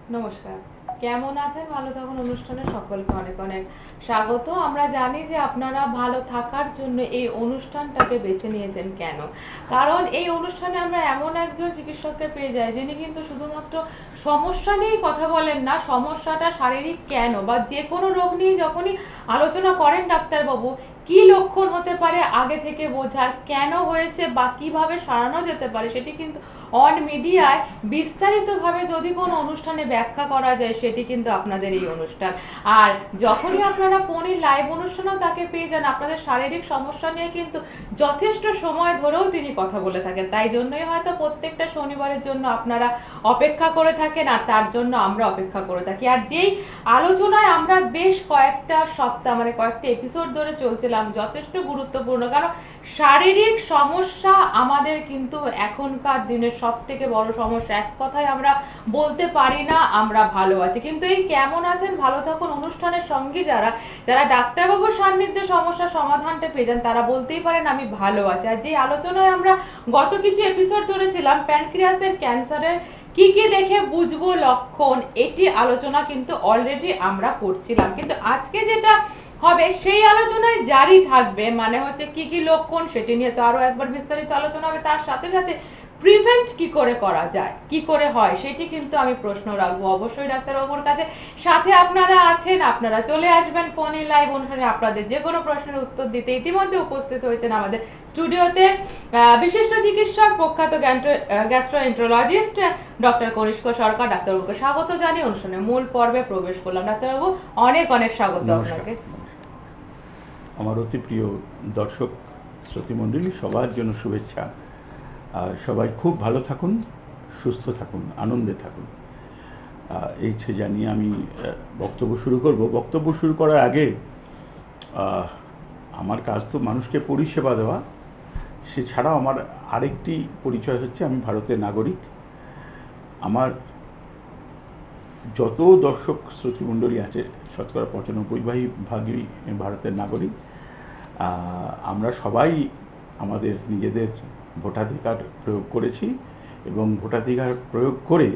নমস্কার, কেমন আছেন? ভালো থাকুন। অনুষ্ঠানে সকলকে অনেক অনেক স্বাগত। আমরা জানি যে আপনারা ভালো থাকার জন্য এই অনুষ্ঠানটাকে বেছে নিয়েছেন। কেন? কারণ এই অনুষ্ঠানে আমরা এমন একজন চিকিৎসককে পেয়ে যাই যিনি কিন্তু শুধুমাত্র সমস্যা নিয়েই কথা বলেন না, সমস্যাটা শারীরিক কেন বা যে কোনো রোগ নিয়ে যখনই আলোচনা করেন ডাক্তারবাবু, কি লক্ষণ হতে পারে আগে থেকে বোঝার, কেন হয়েছে বা কিভাবে সারানো যেতে পারে সেটি কিন্তু অন মিডিয়ায় বিস্তারিতভাবে যদি কোনো অনুষ্ঠানে ব্যাখ্যা করা যায় সেটি কিন্তু আপনাদের এই অনুষ্ঠান। আর যখনই আপনারা ফোনে লাইভ অনুষ্ঠানেও তাকে পেয়ে যান, আপনাদের শারীরিক সমস্যা নিয়ে কিন্তু যথেষ্ট সময় ধরেও তিনি কথা বলে থাকেন। তাই জন্যই হয়তো প্রত্যেকটা শনিবারের জন্য আপনারা অপেক্ষা করে থাকেন আর তার জন্য আমরা অপেক্ষা করে থাকি। আর যেই আলোচনায় আমরা বেশ কয়েকটা সপ্তাহ মানে কয়েকটা এপিসোড ধরে চলছিলাম, যথেষ্ট গুরুত্বপূর্ণ। কারণ শারীরিক সমস্যা আমাদের কিন্তু এখনকার দিনের সব থেকে বড় সমস্যা। এক কথায় আমরা বলতে পারি না আমরা ভালো আছি, কিন্তু এই কেমন আছেন ভালো থাকুন অনুষ্ঠানের সঙ্গী যারা যারা ডাক্তারবাবুর সান্নিধ্যে সমস্যার সমাধানটা পেয়ে যান তারা বলতেই পারেন আমি ভালো আছি। আর যে আলোচনায় আমরা গত কিছু এপিসোড ধরেছিলাম প্যানক্রিয়াসের ক্যান্সারের কি কি দেখে বুঝবো লক্ষণ, এটি আলোচনা কিন্তু অলরেডি আমরা করছিলাম। কিন্তু আজকে যেটা হবে সেই আলোচনায় জারি থাকবে, মানে হচ্ছে কি কি লক্ষণ সেটি নিয়ে তো আরো একবার বিস্তারিত আলোচনা হবে। তার সাথে সাথে প্রিভেন্ট কি করে করা যায়, কি করে হয়, সেটি কিন্তু আমি প্রশ্ন রাখবো অবশ্যই ডাক্তারবাবুর কাছে। সাথে আপনারা আছেন, আপনারা চলে আসবেন ফোন ইন লাইভ অনুষ্ঠানে আপনাদের যে কোনো প্রশ্নের উত্তর দিতে। ইতিমধ্যে উপস্থিত হয়েছেন আমাদের স্টুডিওতে বিশিষ্ট চিকিৎসক প্রখ্যাত গ্যাস্ট্রোএন্টারোলজিস্ট ডক্টর কনিষ্ক সরকার। ডাক্তারবাবুকে স্বাগত জানিয়ে অনুষ্ঠানের মূল পর্বে প্রবেশ করলাম। ডাক্তারবাবু অনেক অনেক স্বাগত আপনাকে। আমার অতি প্রিয় দর্শক শ্রোতৃমণ্ডলী সবার জন্য শুভেচ্ছা। সবাই খুব ভালো থাকুন, সুস্থ থাকুন, আনন্দে থাকুন, এই জানিয়ে আমি বক্তব্য শুরু করব। বক্তব্য শুরু করার আগে আমার কাজ তো মানুষকে পরিষেবা দেওয়া, সে ছাড়াও আমার আরেকটি পরিচয় হচ্ছে আমি ভারতের নাগরিক। আমার যত দর্শক শ্রোতৃমণ্ডলী আছে শতকরা 95% ভারতের নাগরিক। আমরা সবাই আমাদের নিজেদের ভোটাধিকার প্রয়োগ করেছি এবং ভোটাধিকার প্রয়োগ করে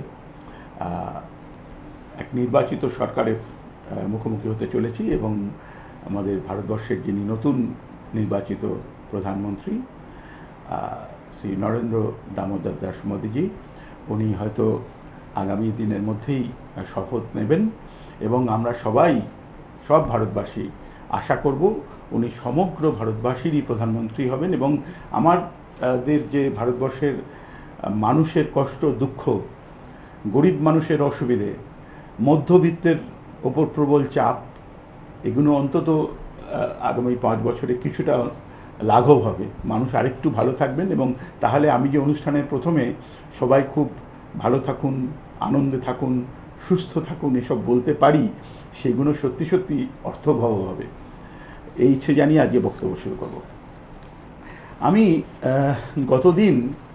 এক নির্বাচিত সরকারের মুখোমুখি হতে চলেছি। এবং আমাদের ভারতবর্ষের যিনি নতুন নির্বাচিত প্রধানমন্ত্রী শ্রী নরেন্দ্র দামোদর দাস মোদীজি, উনি হয়তো আগামী দিনের মধ্যেই শপথ নেবেন এবং আমরা সবাই সব ভারতবাসী আশা করব উনি সমগ্র ভারতবাসীরই প্রধানমন্ত্রী হবেন এবং আমাদের যে ভারতবর্ষের মানুষের কষ্ট দুঃখ, গরিব মানুষের অসুবিধে, মধ্যবিত্তের ওপর প্রবল চাপ, এগুলো অন্তত আগামী 5 বছরে কিছুটা লাঘব হবে, মানুষ আরেকটু ভালো থাকবেন। এবং তাহলে আমি যে অনুষ্ঠানের প্রথমে সবাই খুব ভালো থাকুন, আনন্দে থাকুন, সুস্থ থাকুন এসব বলতে পারি, সেগুলো সত্যি সত্যি অর্থবহ হবে। এই ইচ্ছে জানিয়ে আজকে বক্তব্য শুরু করব। আমি গতদিন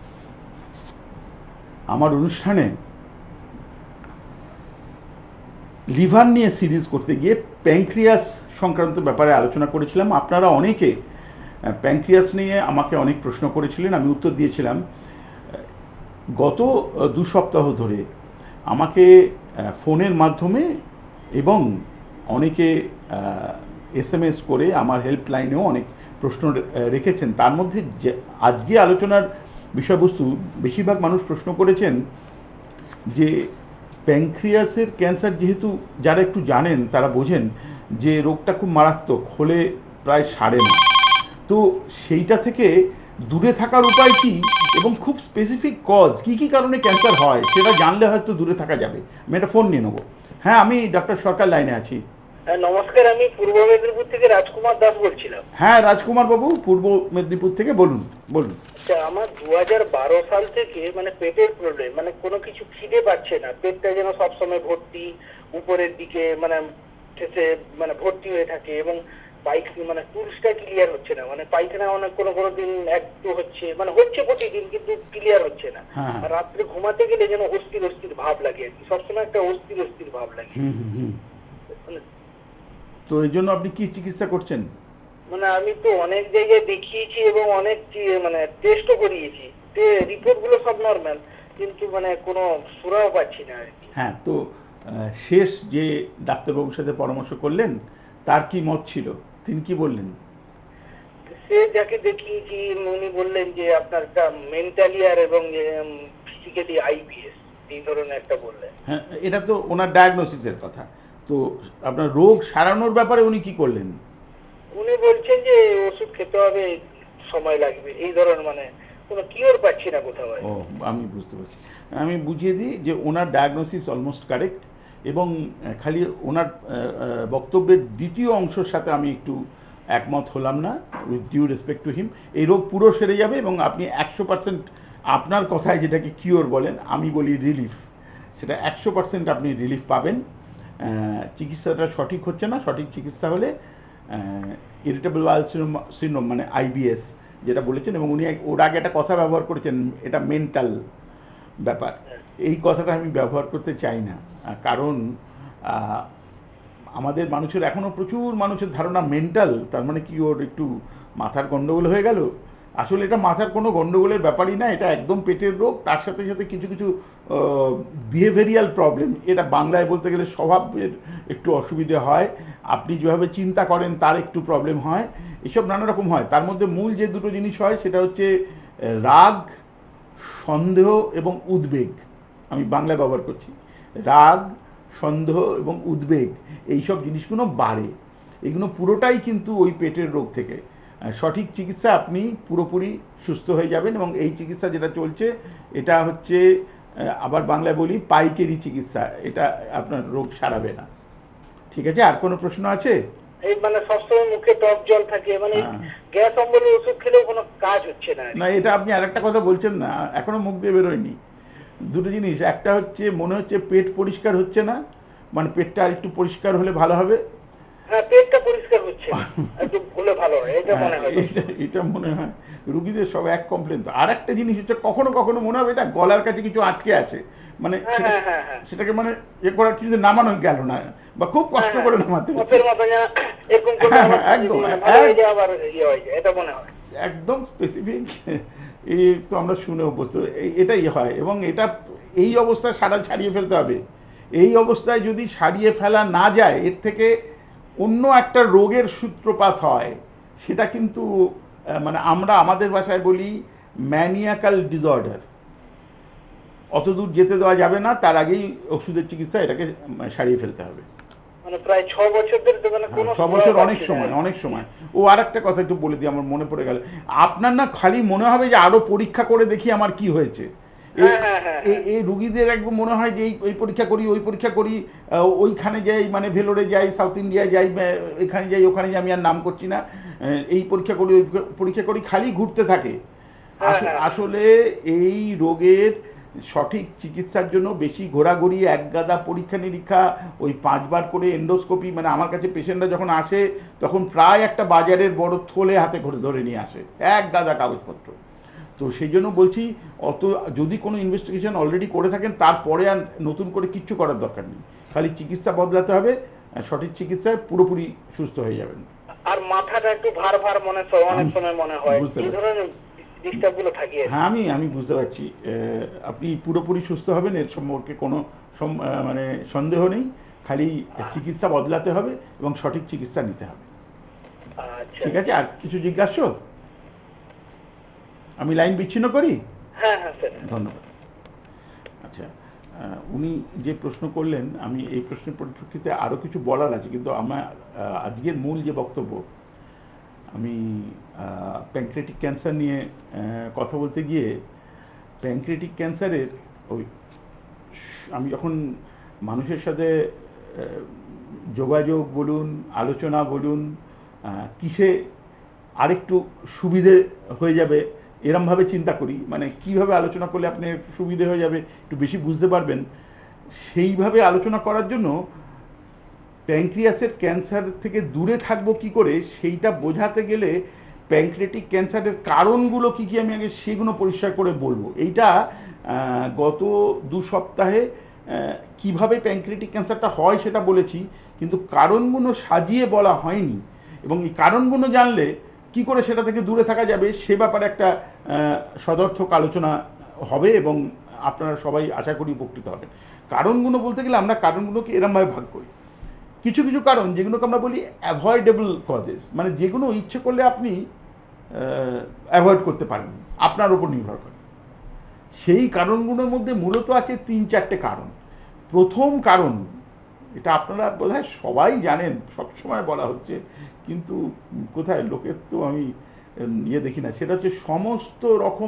আমার অনুষ্ঠানে লিভার নিয়ে সিরিজ করতে গিয়ে প্যানক্রিয়াস সংক্রান্ত ব্যাপারে আলোচনা করেছিলাম। আপনারা অনেকে প্যানক্রিয়াস নিয়ে আমাকে অনেক প্রশ্ন করেছিলেন, আমি উত্তর দিয়েছিলাম। গত 2 সপ্তাহ ধরে আমাকে ফোনের মাধ্যমে এবং অনেকে SMS করে আমার হেল্পলাইনেও অনেক প্রশ্ন রেখেছেন। তার মধ্যে যে আজকে আলোচনার বিষয়বস্তু, বেশিরভাগ মানুষ প্রশ্ন করেছেন যে প্যানক্রিয়াসের ক্যান্সার, যেহেতু যারা একটু জানেন তারা বোঝেন যে রোগটা খুব মারাত্মক, হলে প্রায় সারে না। তো সেইটা থেকে দূরে থাকার উপায় কী এবং খুব স্পেসিফিক কজ, কী কী কারণে ক্যান্সার হয় সেটা জানলে হয়তো দূরে থাকা যাবে। আমি একটা ফোন নিয়ে নেবো। হ্যাঁ, আমি ডক্টর সরকার লাইনে আছি। নমস্কার, আমি পূর্ব মেদিনীপুর থেকে রাজকুমার দাস বলছিলাম। হ্যাঁ রাজকুমার বাবু, পূর্ব মেদিনীপুর থেকে বলুন। আচ্ছা, আমার 2012 সাল থেকে মানে পেটের প্রবলেম, মানে কোনো কিছু খিদে পাচ্ছে না, পেটটা যেন সবসময় ভর্তি, উপরের দিকে মানে মানে ভর্তি হয়ে থাকে এবং মানে টুলসটা ক্লিয়ার হচ্ছে না, মানে পায়খানা অনেক কোনো দিন একটু হচ্ছে, মানে হচ্ছে প্রতিদিন কিন্তু ক্লিয়ার হচ্ছে না। আর রাত্রে ঘুমাতে গেলে যেন অস্থির অস্থির ভাব লাগে আর কি, সবসময় একটা অস্থির অস্থির ভাব লাগে। তো এই জন্য আপনি কি চিকিৎসা করছেন? মানে আমি তো অনেক জায়গায় দেখিয়েছি এবং অনেক মানে টেস্টও করিয়েছি, রিপোর্ট গুলো সব নর্মাল, কিন্তু মানে কোনো সুরাও পাচ্ছি না আর কি। হ্যাঁ, তো শেষ যে ডাক্তারবাবুর সাথে পরামর্শ করলেন তার কি মত ছিল, তিনি কি বললেন? সে যাকে দেখিয়েছি উনি বললেন যে আপনার একটা মেন্টালি আর এবং ফিজিক্যালি আইবিএস এই ধরনের একটা বললেন। হ্যাঁ, এটা তো ওনার ডায়াগনোসিসের কথা। তো আপনার রোগ সারানোর ব্যাপারে উনি কি করলেন? উনি বলছেন যে ওষুধ খেতে হবে, সময় লাগবে, এই ধরনের মানে কোনো কিওর পাচ্ছি না কোথাও। ও, আমি বুঝতে পারছি। আমি বুঝিয়ে দিই যে ওনার ডায়াগনোসিস অলমোস্ট কারেক্ট, এবং খালি ওনার বক্তব্যের দ্বিতীয় অংশের সাথে আমি একটু একমত হলাম না, with due respect to him. এই রোগ পুরো সেরে যাবে এবং আপনি 100% আপনার কথায় যেটাকে কিওর বলেন, আমি বলি রিলিফ, সেটা 100% আপনি রিলিফ পাবেন। চিকিৎসাটা সঠিক হচ্ছে না, সঠিক চিকিৎসা হলে ইরিটেবল বাউল সিনড্রোম মানে আইবিএস যেটা বলেছেন, এবং উনি ওর আগে একটা কথা ব্যবহার করেছেন, এটা মেন্টাল ব্যাপার। এই কথাটা আমি ব্যবহার করতে চাই না, কারণ আমাদের মানুষের এখনও প্রচুর মানুষের ধারণা মেন্টাল তার মানে কি ওর একটু মাথার গণ্ডগোল হয়ে গেল। আসলে এটা মাথার কোনো গণ্ডগোলের ব্যাপারই না, এটা একদম পেটের রোগ, তার সাথে সাথে কিছু কিছু বিহেভিয়ারিয়াল প্রবলেম, এটা বাংলায় বলতে গেলে স্বভাবের একটু অসুবিধে হয়, আপনি যেভাবে চিন্তা করেন তার একটু প্রবলেম হয়, এসব নানা রকম হয়। তার মধ্যে মূল যে দুটো জিনিস হয় সেটা হচ্ছে রাগ, সন্দেহ এবং উদ্বেগ। আমি বাংলায় ব্যবহার করছি, রাগ, সন্দেহ এবং উদ্বেগ, এইসব জিনিসগুলো বাড়ে। এগুলো পুরোটাই কিন্তু ওই পেটের রোগ থেকে। সঠিক চিকিৎসা আপনি পুরোপুরি সুস্থ হয়ে যাবেন, এবং এই চিকিৎসা যেটা চলছে এটা হচ্ছে, আবার বাংলায় বলি, পাইকারি চিকিৎসা, এটা আপনার রোগ সারাবে না। ঠিক আছে, আর কোনো প্রশ্ন আছে? এই মানে সবসময় মুখে টক জল থাকে, মানে গ্যাস অম্বলের ওষুধ খেলেও কোনো কাজ হচ্ছে না। না, এটা আপনি আরেকটা কথা বলছেন না, এখনো মুখ দিয়ে বেরোয়নি। দুটো জিনিস, একটা হচ্ছে মনে হচ্ছে পেট পরিষ্কার হচ্ছে না, মানে পেটটা আর একটু পরিষ্কার হলে ভালো হবে। হ্যাঁ, পেটটা পরিষ্কার হচ্ছে, একটু হলে ভালো হয়, এটা মনে হয়। এটা মনে হয় রুগীদের সব এক কমপ্লেন। তো আর একটা জিনিস হচ্ছে, কখনো কখনো মনে হবে এটা গলার কাছে কিছু আটকে আছে, মানে সেটাকে মানে এ করার কিছু নামানো গেল না, বা খুব কষ্ট করে নামাতে হচ্ছে। একদম একদম স্পেসিফিক, এই তো আমরা শুনে অভ্যস্ত, এটাই হয়। এবং এটা এই অবস্থায় ছাড়িয়ে ফেলতে হবে। এই অবস্থায় যদি সারিয়ে ফেলা না যায়, এর থেকে অন্য একটা রোগের সূত্রপাত হয়, সেটা কিন্তু মানে আমরা আমাদের ভাষায় বলি ম্যানিয়াকাল ডিসঅর্ডার। অত দূর যেতে দেওয়া যাবে না, তার আগেই ওষুধের চিকিৎসা এটাকে সারিয়ে ফেলতে হবে। মানে প্রায় 6 বছর ধরে তো মানে কোনো 6 বছর অনেক সময়। ও আর একটা কথা একটু বলে দিই, আমার মনে পড়ে গেল। আপনার না খালি মনে হবে যে আরও পরীক্ষা করে দেখি আমার কি হয়েছে। এই রুগীদের একদম মনে হয় যে এই পরীক্ষা করি, ওই পরীক্ষা করি, ওইখানে যাই, মানে ভেলোরে যাই, সাউথ ইন্ডিয়ায় যাই, এখানে যাই, ওখানে যাই, আমি আর নাম করছি না, এই পরীক্ষা করি, ওই পরীক্ষা করি, খালি ঘুরতে থাকে। আসলে এই রোগের সঠিক চিকিৎসার জন্য বেশি ঘোরাঘুরি, একগাদা পরীক্ষা নিরীক্ষা, ওই 5 বার করে এন্ডোস্কোপি, মানে আমার কাছে পেশেন্টরা যখন আসে তখন প্রায় একটা বাজারের বড় থলে হাতে করে ধরে নিয়ে আসে, একগাদা কাগজপত্র। তো সেই জন্য বলছি, অত যদি কোনো ইনভেস্টিগেশন অলরেডি করে থাকেন, তারপরে আর নতুন করে কিচ্ছু করার দরকার নেই, খালি চিকিৎসা বদলাতে হবে, সঠিক চিকিৎসায় পুরোপুরি সুস্থ হয়ে যাবেন। আর মাথাটা একটু ভার ভার মনে হয়, অনেক সময় মনে হয়, এই ধরনের ডিস্টার্বগুলো থাকে। হ্যাঁ, আমি বুঝতে পারছি, আপনি পুরোপুরি সুস্থ হবেন, এর সম্পর্কে কোনো মানে সন্দেহ নেই, খালি চিকিৎসা বদলাতে হবে এবং সঠিক চিকিৎসা নিতে হবে। ঠিক আছে, আর কিছু জিজ্ঞাসা? আমি লাইন বিচ্ছিন্ন করি। হ্যাঁ হ্যাঁ স্যার, ধন্যবাদ। আচ্ছা, উনি যে প্রশ্ন করলেন, আমি এই প্রশ্নের পরিপ্রেক্ষিতে আরও কিছু বলার আছে, কিন্তু আমার আজকের মূল যে বক্তব্য, আমি প্যানক্রিয়াটিক ক্যান্সার নিয়ে কথা বলতে গিয়ে, প্যানক্রিয়াটিক ক্যান্সারের ওই আমি যখন মানুষের সাথে যোগাযোগ বলুন, আলোচনা বলুন, কিসে আরেকটু সুবিধে হয়ে যাবে এরমভাবে চিন্তা করি, মানে কিভাবে আলোচনা করলে আপনি সুবিধে হয়ে যাবে, একটু বেশি বুঝতে পারবেন, সেইভাবে আলোচনা করার জন্য প্যানক্রিয়াসের ক্যান্সার থেকে দূরে থাকবো কি করে, সেইটা বোঝাতে গেলে প্যানক্রিয়াটিক ক্যান্সারের কারণগুলো কী কী আমি আগে সেগুলো পরিষ্কার করে বলবো। এইটা গত 2 সপ্তাহে কিভাবে প্যানক্রিয়াটিক ক্যান্সারটা হয় সেটা বলেছি, কিন্তু কারণগুলো সাজিয়ে বলা হয়নি, এবং এই কারণগুলো জানলে কি করে সেটা থেকে দূরে থাকা যাবে সে ব্যাপারে একটা সদর্থক আলোচনা হবে, এবং আপনারা সবাই আশা করি উপকৃত হবেন। কারণগুলো বলতে গেলে আমরা কারণগুলোকে এরমভাবে ভাগ করি। কিছু কিছু কারণ যেগুলোকে আমরা বলি অ্যাভয়েডেবল কজেস, মানে যেগুলো ইচ্ছে করলে আপনি অ্যাভয়েড করতে পারেন, আপনার উপর নির্ভর করে। সেই কারণগুলোর মধ্যে মূলত আছে 3-4টে কারণ। প্রথম কারণ, এটা আপনারা বোধহয় সবাই জানেন, সবসময় বলা হচ্ছে, কিন্তু কোথায় লোকের তো আমি দেখি না, সেটা হচ্ছে সমস্ত রকম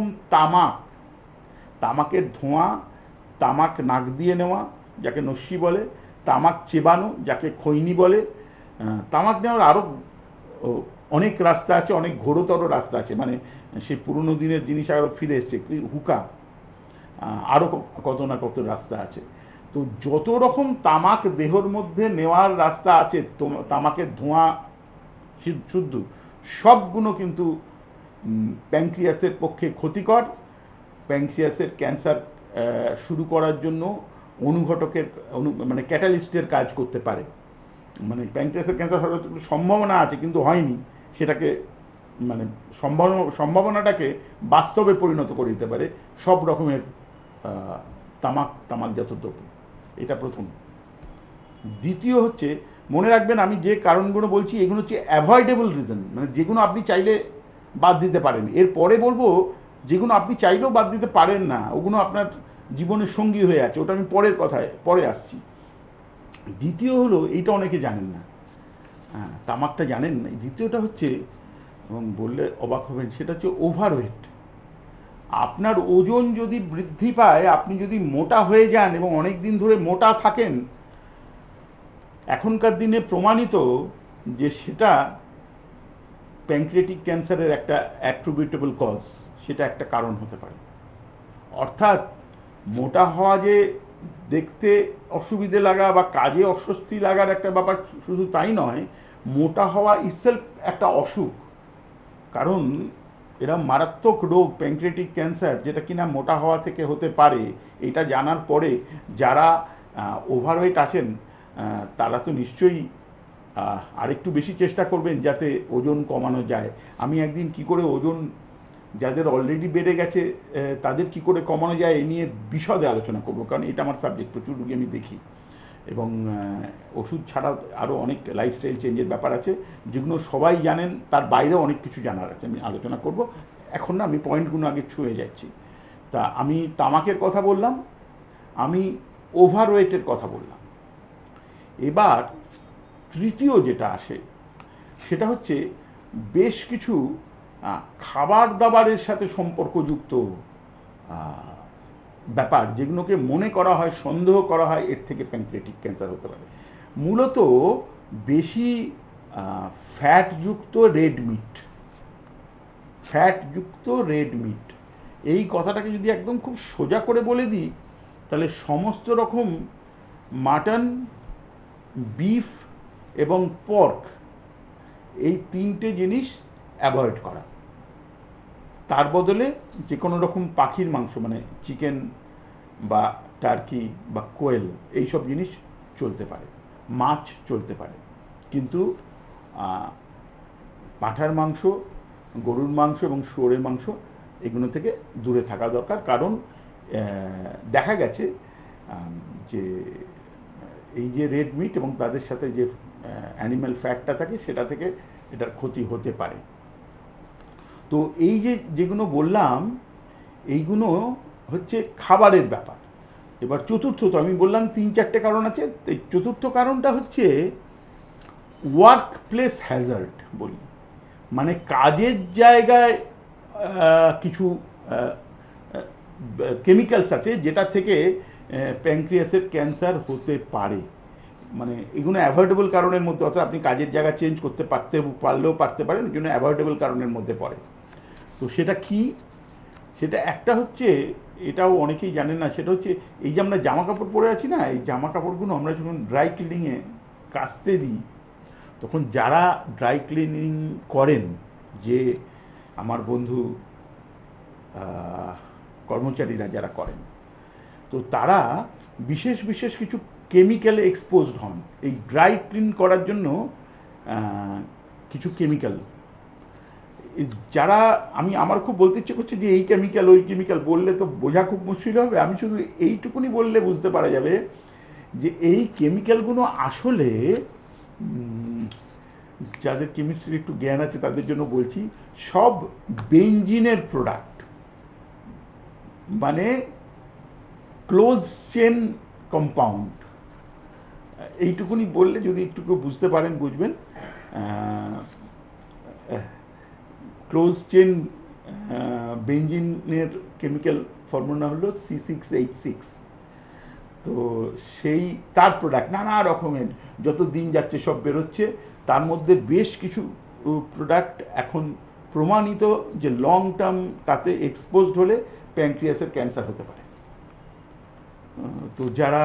তামাকের ধোঁয়া, তামাক নাক দিয়ে নেওয়া যাকে নস্যি বলে, তামাক চেবানো যাকে খৈনি বলে। তামাক নেওয়ার আরও অনেক রাস্তা আছে, অনেক ঘোরতর রাস্তা আছে, মানে সেই পুরনো দিনের জিনিস আরও ফিরে এসছে, হুকা, আরও কত না কত রাস্তা আছে। তো যত রকম তামাক দেহর মধ্যে নেওয়ার রাস্তা আছে, তামাকের ধোঁয়া শুদ্ধ, সবগুলো কিন্তু প্যানক্রিয়াসের পক্ষে ক্ষতিকর। প্যানক্রিয়াসের ক্যান্সার শুরু করার জন্য অনুঘটকের মানে ক্যাটালিস্টের কাজ করতে পারে। মানে প্যানক্রিয়াসের ক্যান্সার হওয়ার সম্ভাবনা আছে কিন্তু হয়নি, সেটাকে মানে সম্ভাবনাটাকে বাস্তবে পরিণত করে দিতে পারে সব রকমের তামাকজাত দ্রব্য। এটা প্রথম। দ্বিতীয় হচ্ছে, মনে রাখবেন আমি যে কারণগুলো বলছি এগুলো হচ্ছে অ্যাভয়েডেবল রিজন, মানে যেগুলো আপনি চাইলে বাদ দিতে পারেন। এরপরে বলবো যেগুলো আপনি চাইলেও বাদ দিতে পারেন না, ওগুলো আপনার জীবনের সঙ্গী হয়ে আছে, ওটা আমি পরে আসছি। দ্বিতীয় হলো, এইটা অনেকে জানেন না, তামাকটা জানেন না। দ্বিতীয়টা হচ্ছে, এবং বললে অবাক হবেন, সেটা হচ্ছে ওভারওয়েট। আপনার ওজন যদি বৃদ্ধি পায়, আপনি যদি মোটা হয়ে যান এবং অনেক দিন ধরে মোটা থাকেন, এখনকার দিনে প্রমাণিত যে সেটা প্যানক্রিয়াটিক ক্যান্সারের একটা অ্যাট্রিবিউটেবল কজ, সেটা একটা কারণ হতে পারে। অর্থাৎ মোটা হওয়া যে দেখতে অসুবিধে লাগা বা কাজে অস্বস্তি লাগার একটা ব্যাপার শুধু তাই নয়, মোটা হওয়া ইটসেলফ একটা অসুখ। কারণ এরা মারাত্মক রোগ, প্যানক্রিয়াটিক ক্যান্সার, যেটা কিনা মোটা হওয়া থেকে হতে পারে। এটা জানার পরে যারা ওভারওয়েট আছেন তারা তো নিশ্চয়ই আরেকটু বেশি চেষ্টা করবেন যাতে ওজন কমানো যায়। আমি একদিন কি করে ওজন যাদের অলরেডি বেড়ে গেছে তাদের কি করে কমানো যায় এ নিয়ে বিশদে আলোচনা করব, কারণ এটা আমার সাবজেক্ট, প্রচুর রোগী আমি দেখি। এবং ওষুধ ছাড়াও আরও অনেক লাইফস্টাইল চেঞ্জের ব্যাপার আছে, যেগুলো সবাই জানেন, তার বাইরেও অনেক কিছু জানার আছে, আমি আলোচনা করব। এখন না, আমি পয়েন্টগুলো আগে ছুঁয়ে যাচ্ছি। তা আমি তামাকের কথা বললাম, আমি ওভারওয়েটের কথা বললাম। এবার তৃতীয় যেটা আসে সেটা হচ্ছে বেশ কিছু খাবার দাবারের সাথে সম্পর্কযুক্ত ব্যাপার, যেগুলোকে মনে করা হয়, সন্দেহ করা হয় এর থেকে প্যানক্রিয়াটিক ক্যান্সার হতে পারে। মূলত বেশি ফ্যাটযুক্ত রেড মিট, এই কথাটাকে যদি একদম খুব সোজা করে বলে দিই, তাহলে সমস্ত রকম মাটন, বিফ এবং পর্ক, এই তিনটে জিনিস অ্যাভয়েড করা। তার বদলে যে কোনো রকম পাখির মাংস, মানে চিকেন বা টার্কি বা কোয়েল, এইসব জিনিস চলতে পারে, মাছ চলতে পারে, কিন্তু পাঁঠার মাংস, গরুর মাংস এবং শুয়োরের মাংস, এগুলো থেকে দূরে থাকা দরকার। কারণ দেখা গেছে যে এই যে রেড মিট এবং তাদের সাথে যে অ্যানিম্যাল ফ্যাটটা থাকে, সেটা থেকে এটার ক্ষতি হতে পারে। তো এই যেগুলো বললাম, এইগুলো হচ্ছে খাবারের ব্যাপার। এবার চতুর্থ, তো আমি বললাম 3-4টে কারণ আছে, এই চতুর্থ কারণটা হচ্ছে ওয়ার্ক প্লেস হ্যাজার্ড বলি, মানে কাজের জায়গায় কিছু কেমিক্যালস আছে যেটা থেকে প্যানক্রিয়াসের ক্যান্সার হতে পারে। মানে এগুলো অ্যাভয়েডেবল কারণের মধ্যে, অর্থাৎ আপনি কাজের জায়গা চেঞ্জ করতে পারতে পারেন, এগুলো অ্যাভয়েডেবল কারণের মধ্যে পড়ে। তো সেটা কি? সেটা একটা হচ্ছে, এটাও অনেকেই জানেন না, সেটা হচ্ছে এই যে আমরা জামা কাপড় পরে আছি না, এই জামা কাপড়গুলো আমরা যখন ড্রাই ক্লিনিংয়ে কাচতে দিই, তখন যারা ড্রাই ক্লিনিং করেন, যে আমার বন্ধু কর্মচারীরা যারা করেন, তো তারা বিশেষ বিশেষ কিছু কেমিক্যালে এক্সপোজড হন। এই ড্রাই ক্লিন করার জন্য কিছু কেমিক্যাল, যারা আমার খুব বলতে ইচ্ছে করছে যে এই কেমিক্যাল ওই কেমিক্যাল বললে তো বোঝা খুব মুশকিল হবে, আমি শুধু এইটুকুনি বললে বুঝতে পারা যাবে যে এই কেমিক্যালগুলো আসলে যাদের কেমিস্ট্রির একটু জ্ঞান আছে তাদের জন্য বলছি, সব বেঞ্জিনের প্রোডাক্ট, মানে ক্লোজ চেন কম্পাউন্ড। এইটুকুনি বললে যদি একটু বুঝতে পারেন বুঝবেন। ক্লোজ চেন বেঞ্জিনের কেমিক্যাল ফর্মুলা হলো C6H6। তো সেই তার প্রোডাক্ট নানা রকমের যত দিন যাচ্ছে সব বেরোচ্ছে, তার মধ্যে বেশ কিছু প্রোডাক্ট এখন প্রমাণিত যে লং টার্ম তাতে এক্সপোজড হলে প্যানক্রিয়াসের ক্যান্সার হতে পারে। তো যারা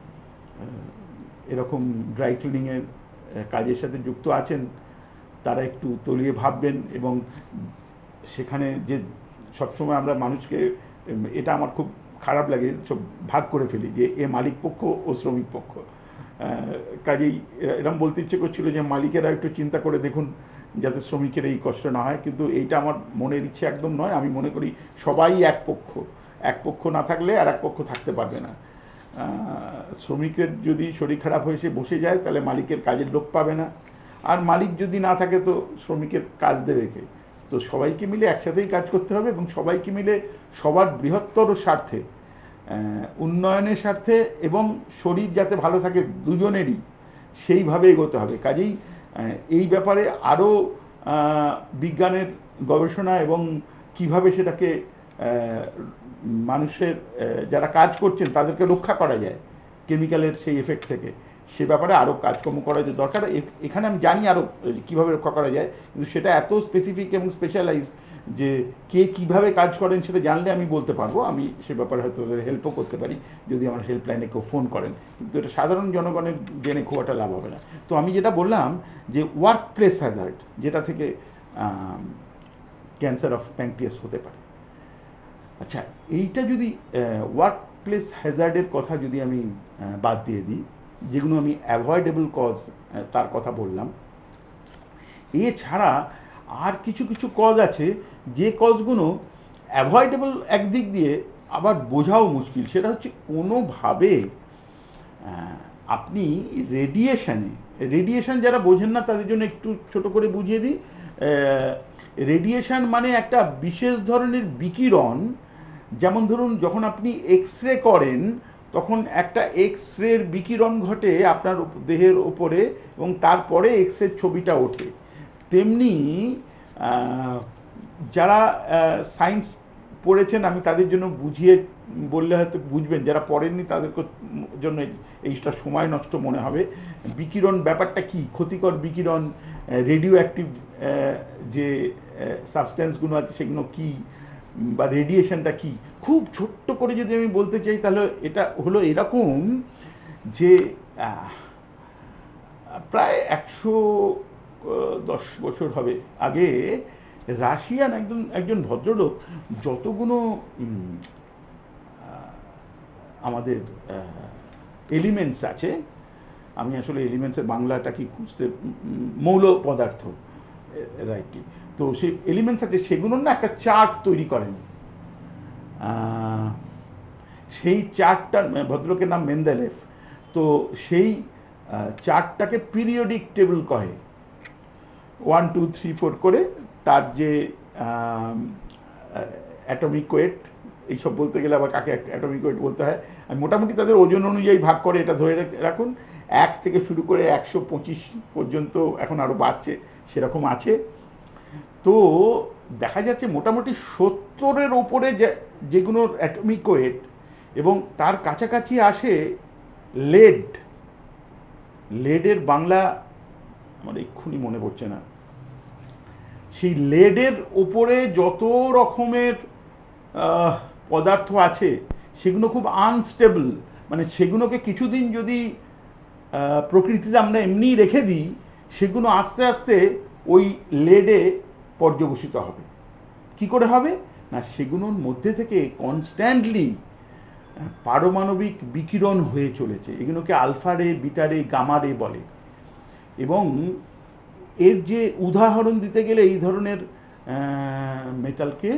এরকম ড্রাই ক্লিনিংয়ের কাজের সাথে যুক্ত আছেন তারা একটু তলিয়ে ভাববেন, এবং সেখানে যে সবসময় আমরা মানুষকে, এটা আমার খুব খারাপ লাগে, সব ভাগ করে ফেলি যে এ মালিক পক্ষ ও শ্রমিক পক্ষ। কাজেই এরকম বলতে ইচ্ছে করছিল যে মালিকেরা একটু চিন্তা করে দেখুন যাতে শ্রমিকের এই কষ্ট না হয়, কিন্তু এইটা আমার মনের ইচ্ছে একদম নয়। আমি মনে করি সবাই এক পক্ষ না থাকলে আর এক পক্ষ থাকতে পারবে না। শ্রমিকের যদি শরীর খারাপ হয়ে সে বসে যায় তাহলে মালিকের কাজের লোক পাবে না, আর মালিক যদি না থাকে তো শ্রমিকের কাজ দেবে কে? তো সবাইকে মিলে একসাথেই কাজ করতে হবে, এবং সবাইকে মিলে সবার বৃহত্তর স্বার্থে, উন্নয়নের স্বার্থে এবং শরীর যাতে ভালো থাকে দুজনেরই, সেইভাবে এগোতে হবে। কাজেই এই ব্যাপারে আরও বিজ্ঞানের গবেষণা এবং কিভাবে সেটাকে মানুষের যারা কাজ করছেন তাদেরকে রক্ষা করা যায় কেমিক্যালের সেই এফেক্ট থেকে, সে ব্যাপারে আরও কাজকর্ম করা যে দরকার। এখানে আমি জানি আরও কীভাবে রক্ষা করা যায়, কিন্তু সেটা এত স্পেসিফিক এবং স্পেশালাইজড যে কে কীভাবে কাজ করেন সেটা জানলে আমি বলতে পারবো। আমি সে ব্যাপারে হয়তো তাদের হেল্পও করতে পারি যদি আমার হেল্পলাইনে কেউ ফোন করেন, কিন্তু এটা সাধারণ জনগণের জেনে খুব একটা লাভ হবে না। তো আমি যেটা বললাম যে ওয়ার্ক প্লেস হ্যাজার্ড, যেটা থেকে ক্যান্সার অফ প্যানক্রিয়াস হতে পারে। আচ্ছা, এইটা যদি ওয়ার্ক প্লেস হ্যাজার্ডের কথা যদি আমি বাদ দিয়ে দিই, যেগুলো আমি অ্যাভয়েডেবল কজ তার কথা বললাম, এছাড়া আর কিছু কিছু কজ আছে যে কজগুলো অ্যাভয়েডেবল একদিক দিয়ে, আবার বোঝাও মুশকিল। সেটা হচ্ছে কোনোভাবে আপনি রেডিয়েশন যারা বোঝেন না তাদের জন্য একটু ছোট করে বুঝিয়ে দিই। রেডিয়েশন মানে একটা বিশেষ ধরনের বিকিরণ, যেমন ধরুন যখন আপনি এক্স রে করেন তখন একটা এক্স রের বিকিরণ ঘটে আপনার দেহের ওপরে এবং তারপরে এক্স রের ছবিটা ওঠে। তেমনি যারা সায়েন্স পড়েছেন, আমি তাদের জন্য বুঝিয়ে বললে হয়তো বুঝবেন, যারা পড়েননি তাদের জন্য এইটা সময় নষ্ট মনে হবে। বিকিরণ ব্যাপারটা কি, ক্ষতিকর বিকিরণ, রেডিও অ্যাক্টিভ যে সাবস্টেন্সগুলো আছে সেগুলো কি, বা রেডিয়েশনটা কি, খুব ছোট্ট করে যদি আমি বলতে চাই তাহলে এটা হলো এরকম যে প্রায় 110 বছর হবে আগে রাশিয়ান একজন ভদ্রলোক যতগুলো আমাদের এলিমেন্টস আছে, আমি আসলে এলিমেন্টসের বাংলাটা কি খুঁজতে, মৌল পদার্থ রাইটলি, তো সেই এলিমেন্টস আছে সেগুলোর না একটা চার্ট তৈরি করেন। সেই চার্টটার, ভদ্রলোকের নাম মেন্ডেলেভ, তো সেই চার্টটাকে পিরিয়ডিক টেবিল কহে। 1 2 3 4 করে তার যে অ্যাটমিক ওয়েট, এইসব বলতে গেলে আবার কাকে অ্যাটমিক ওয়েট বলতে হয়, মোটামুটি তাদের ওজন অনুযায়ী ভাগ করে, এটা ধরে রাখুন 1 থেকে শুরু করে 125 পর্যন্ত, এখন আরও বাড়ছে সেরকম আছে। তো দেখা যাচ্ছে মোটামুটি 70-এর ওপরে যেগুলোর অ্যাটমিক ওয়েট, এবং তার কাছাকাছি আসে লেডের বাংলা আমার এক্ষুনি মনে পড়ছে না। সেই লেডের ওপরে যত রকমের পদার্থ আছে সেগুলো খুব আনস্টেবল, মানে সেগুলোকে কিছুদিন যদি প্রকৃতিতে আমরা এমনি রেখে দিই সেগুলো আস্তে আস্তে ওই লেডে পর্যবসিত হবে। কি করে হবে না, সেগুলোর মধ্যে থেকে কনস্ট্যান্টলি পারমাণবিক বিকিরণ হয়ে চলেছে। এগুলোকে আলফা রে, বিটা রে, গামা রে বলে। এবং এর যে উদাহরণ দিতে গেলে এই ধরনের মেটালকে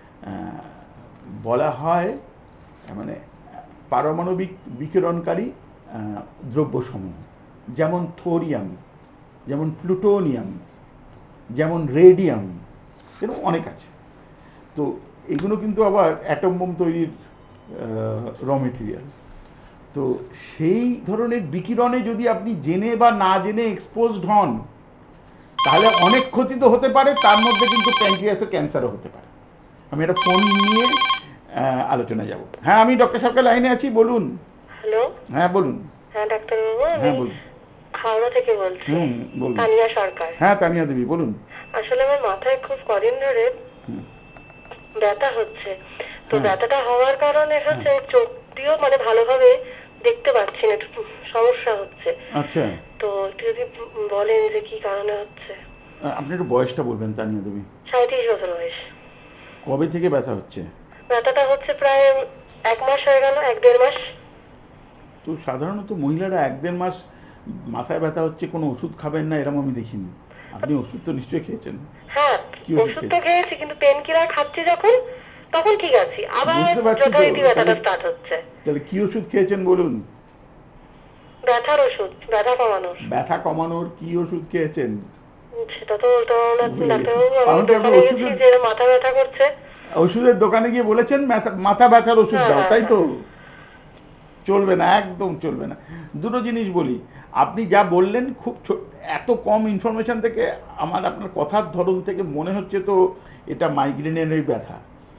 বলা হয় মানে পারমাণবিক বিকিরণকারী দ্রব্যসমূহ, যেমন থোরিয়াম, যেমন প্লুটোনিয়াম, যেমন রেডিয়াম, এরকম অনেক আছে। তো এগুলো কিন্তু আবার অ্যাটম বোম তৈরির র মেটেরিয়াল। তো সেই ধরনের বিকিরণে যদি আপনি জেনে বা না জেনে এক্সপোজড হন, তাহলে অনেক ক্ষতি তো হতে পারে, তার মধ্যে কিন্তু প্যানক্রিয়াসের ক্যান্সারও হতে পারে। আমি একটা ফোন নিয়ে আলোচনায় যাব। হ্যাঁ, আমি ডক্টর সরকার লাইনে আছি, বলুন। হ্যালো। হ্যাঁ বলুন। হ্যাঁ ডাক্তারবাবু, হ্যাঁ আমি বলুন। হাওড়া থেকে বলছি। বলুন। তানিয়া সরকার। হ্যাঁ তানিয়া দেবী বলুন। আসলে আমার মাথায় খুব কদিন ধরে ব্যথা হচ্ছে। তো ব্যথাটা হওয়ার কারণে হচ্ছে চোখ দিয়েও মানে ভালোভাবে দেখতে পাচ্ছি না, একটু সমস্যা হচ্ছে। আচ্ছা, তো একটু যদি বলেন যে কি কারণে হচ্ছে। আপনি একটু বয়সটা বলবেন তানিয়া দেবী। 37 বছর বয়স। কবে থেকে ব্যথা হচ্ছে? ব্যথাটা হচ্ছে প্রায় 1 মাস হয়ে গেল, 1-1.5 মাস। তো সাধারণত মহিলারা 1-1.5 মাস মাথায় ব্যথা হচ্ছে কোনো ওষুধ খাবেন না, এরকম আমি দেখিনি। আপনি ওষুধ তো নিশ্চয়ই খেয়েছেন। হ্যাঁ, কি ওষুধ ওষুধ তো খেয়েছি, কিন্তু পেন কিলার খাচ্ছি যখন, তখন ঠিক আছে, আবার বুঝতে পারছি তো। যথারীতি ব্যথাটা তাহলে- স্টার্ট হচ্ছে। তাহলে কি ওষুধ খেয়েছেন বলুন? ব্যথার ওষুধ, ব্যথা কমানোর। ব্যথা কমানোর কি ওষুধ খেয়েছেন? সেটা তো ভুলে গেছি। ডাক্তারবাবু, আমি কারণ কি আপনি দোকানে গেছি ওষুধের- যে মাথা ব্যথা করছে। ওষুধের দোকানে গিয়ে বলেছেন মাথা ব্যথার ওষুধ দাও, তাই তো? চলবে না, একদম চলবে না। দুটো জিনিস বলি, আপনি যা বললেন খুব এত কম ইনফরমেশন থেকে আমার আপনার কথার ধরন থেকে মনে হচ্ছে তো এটা মাইগ্রেনেরই ব্যথা।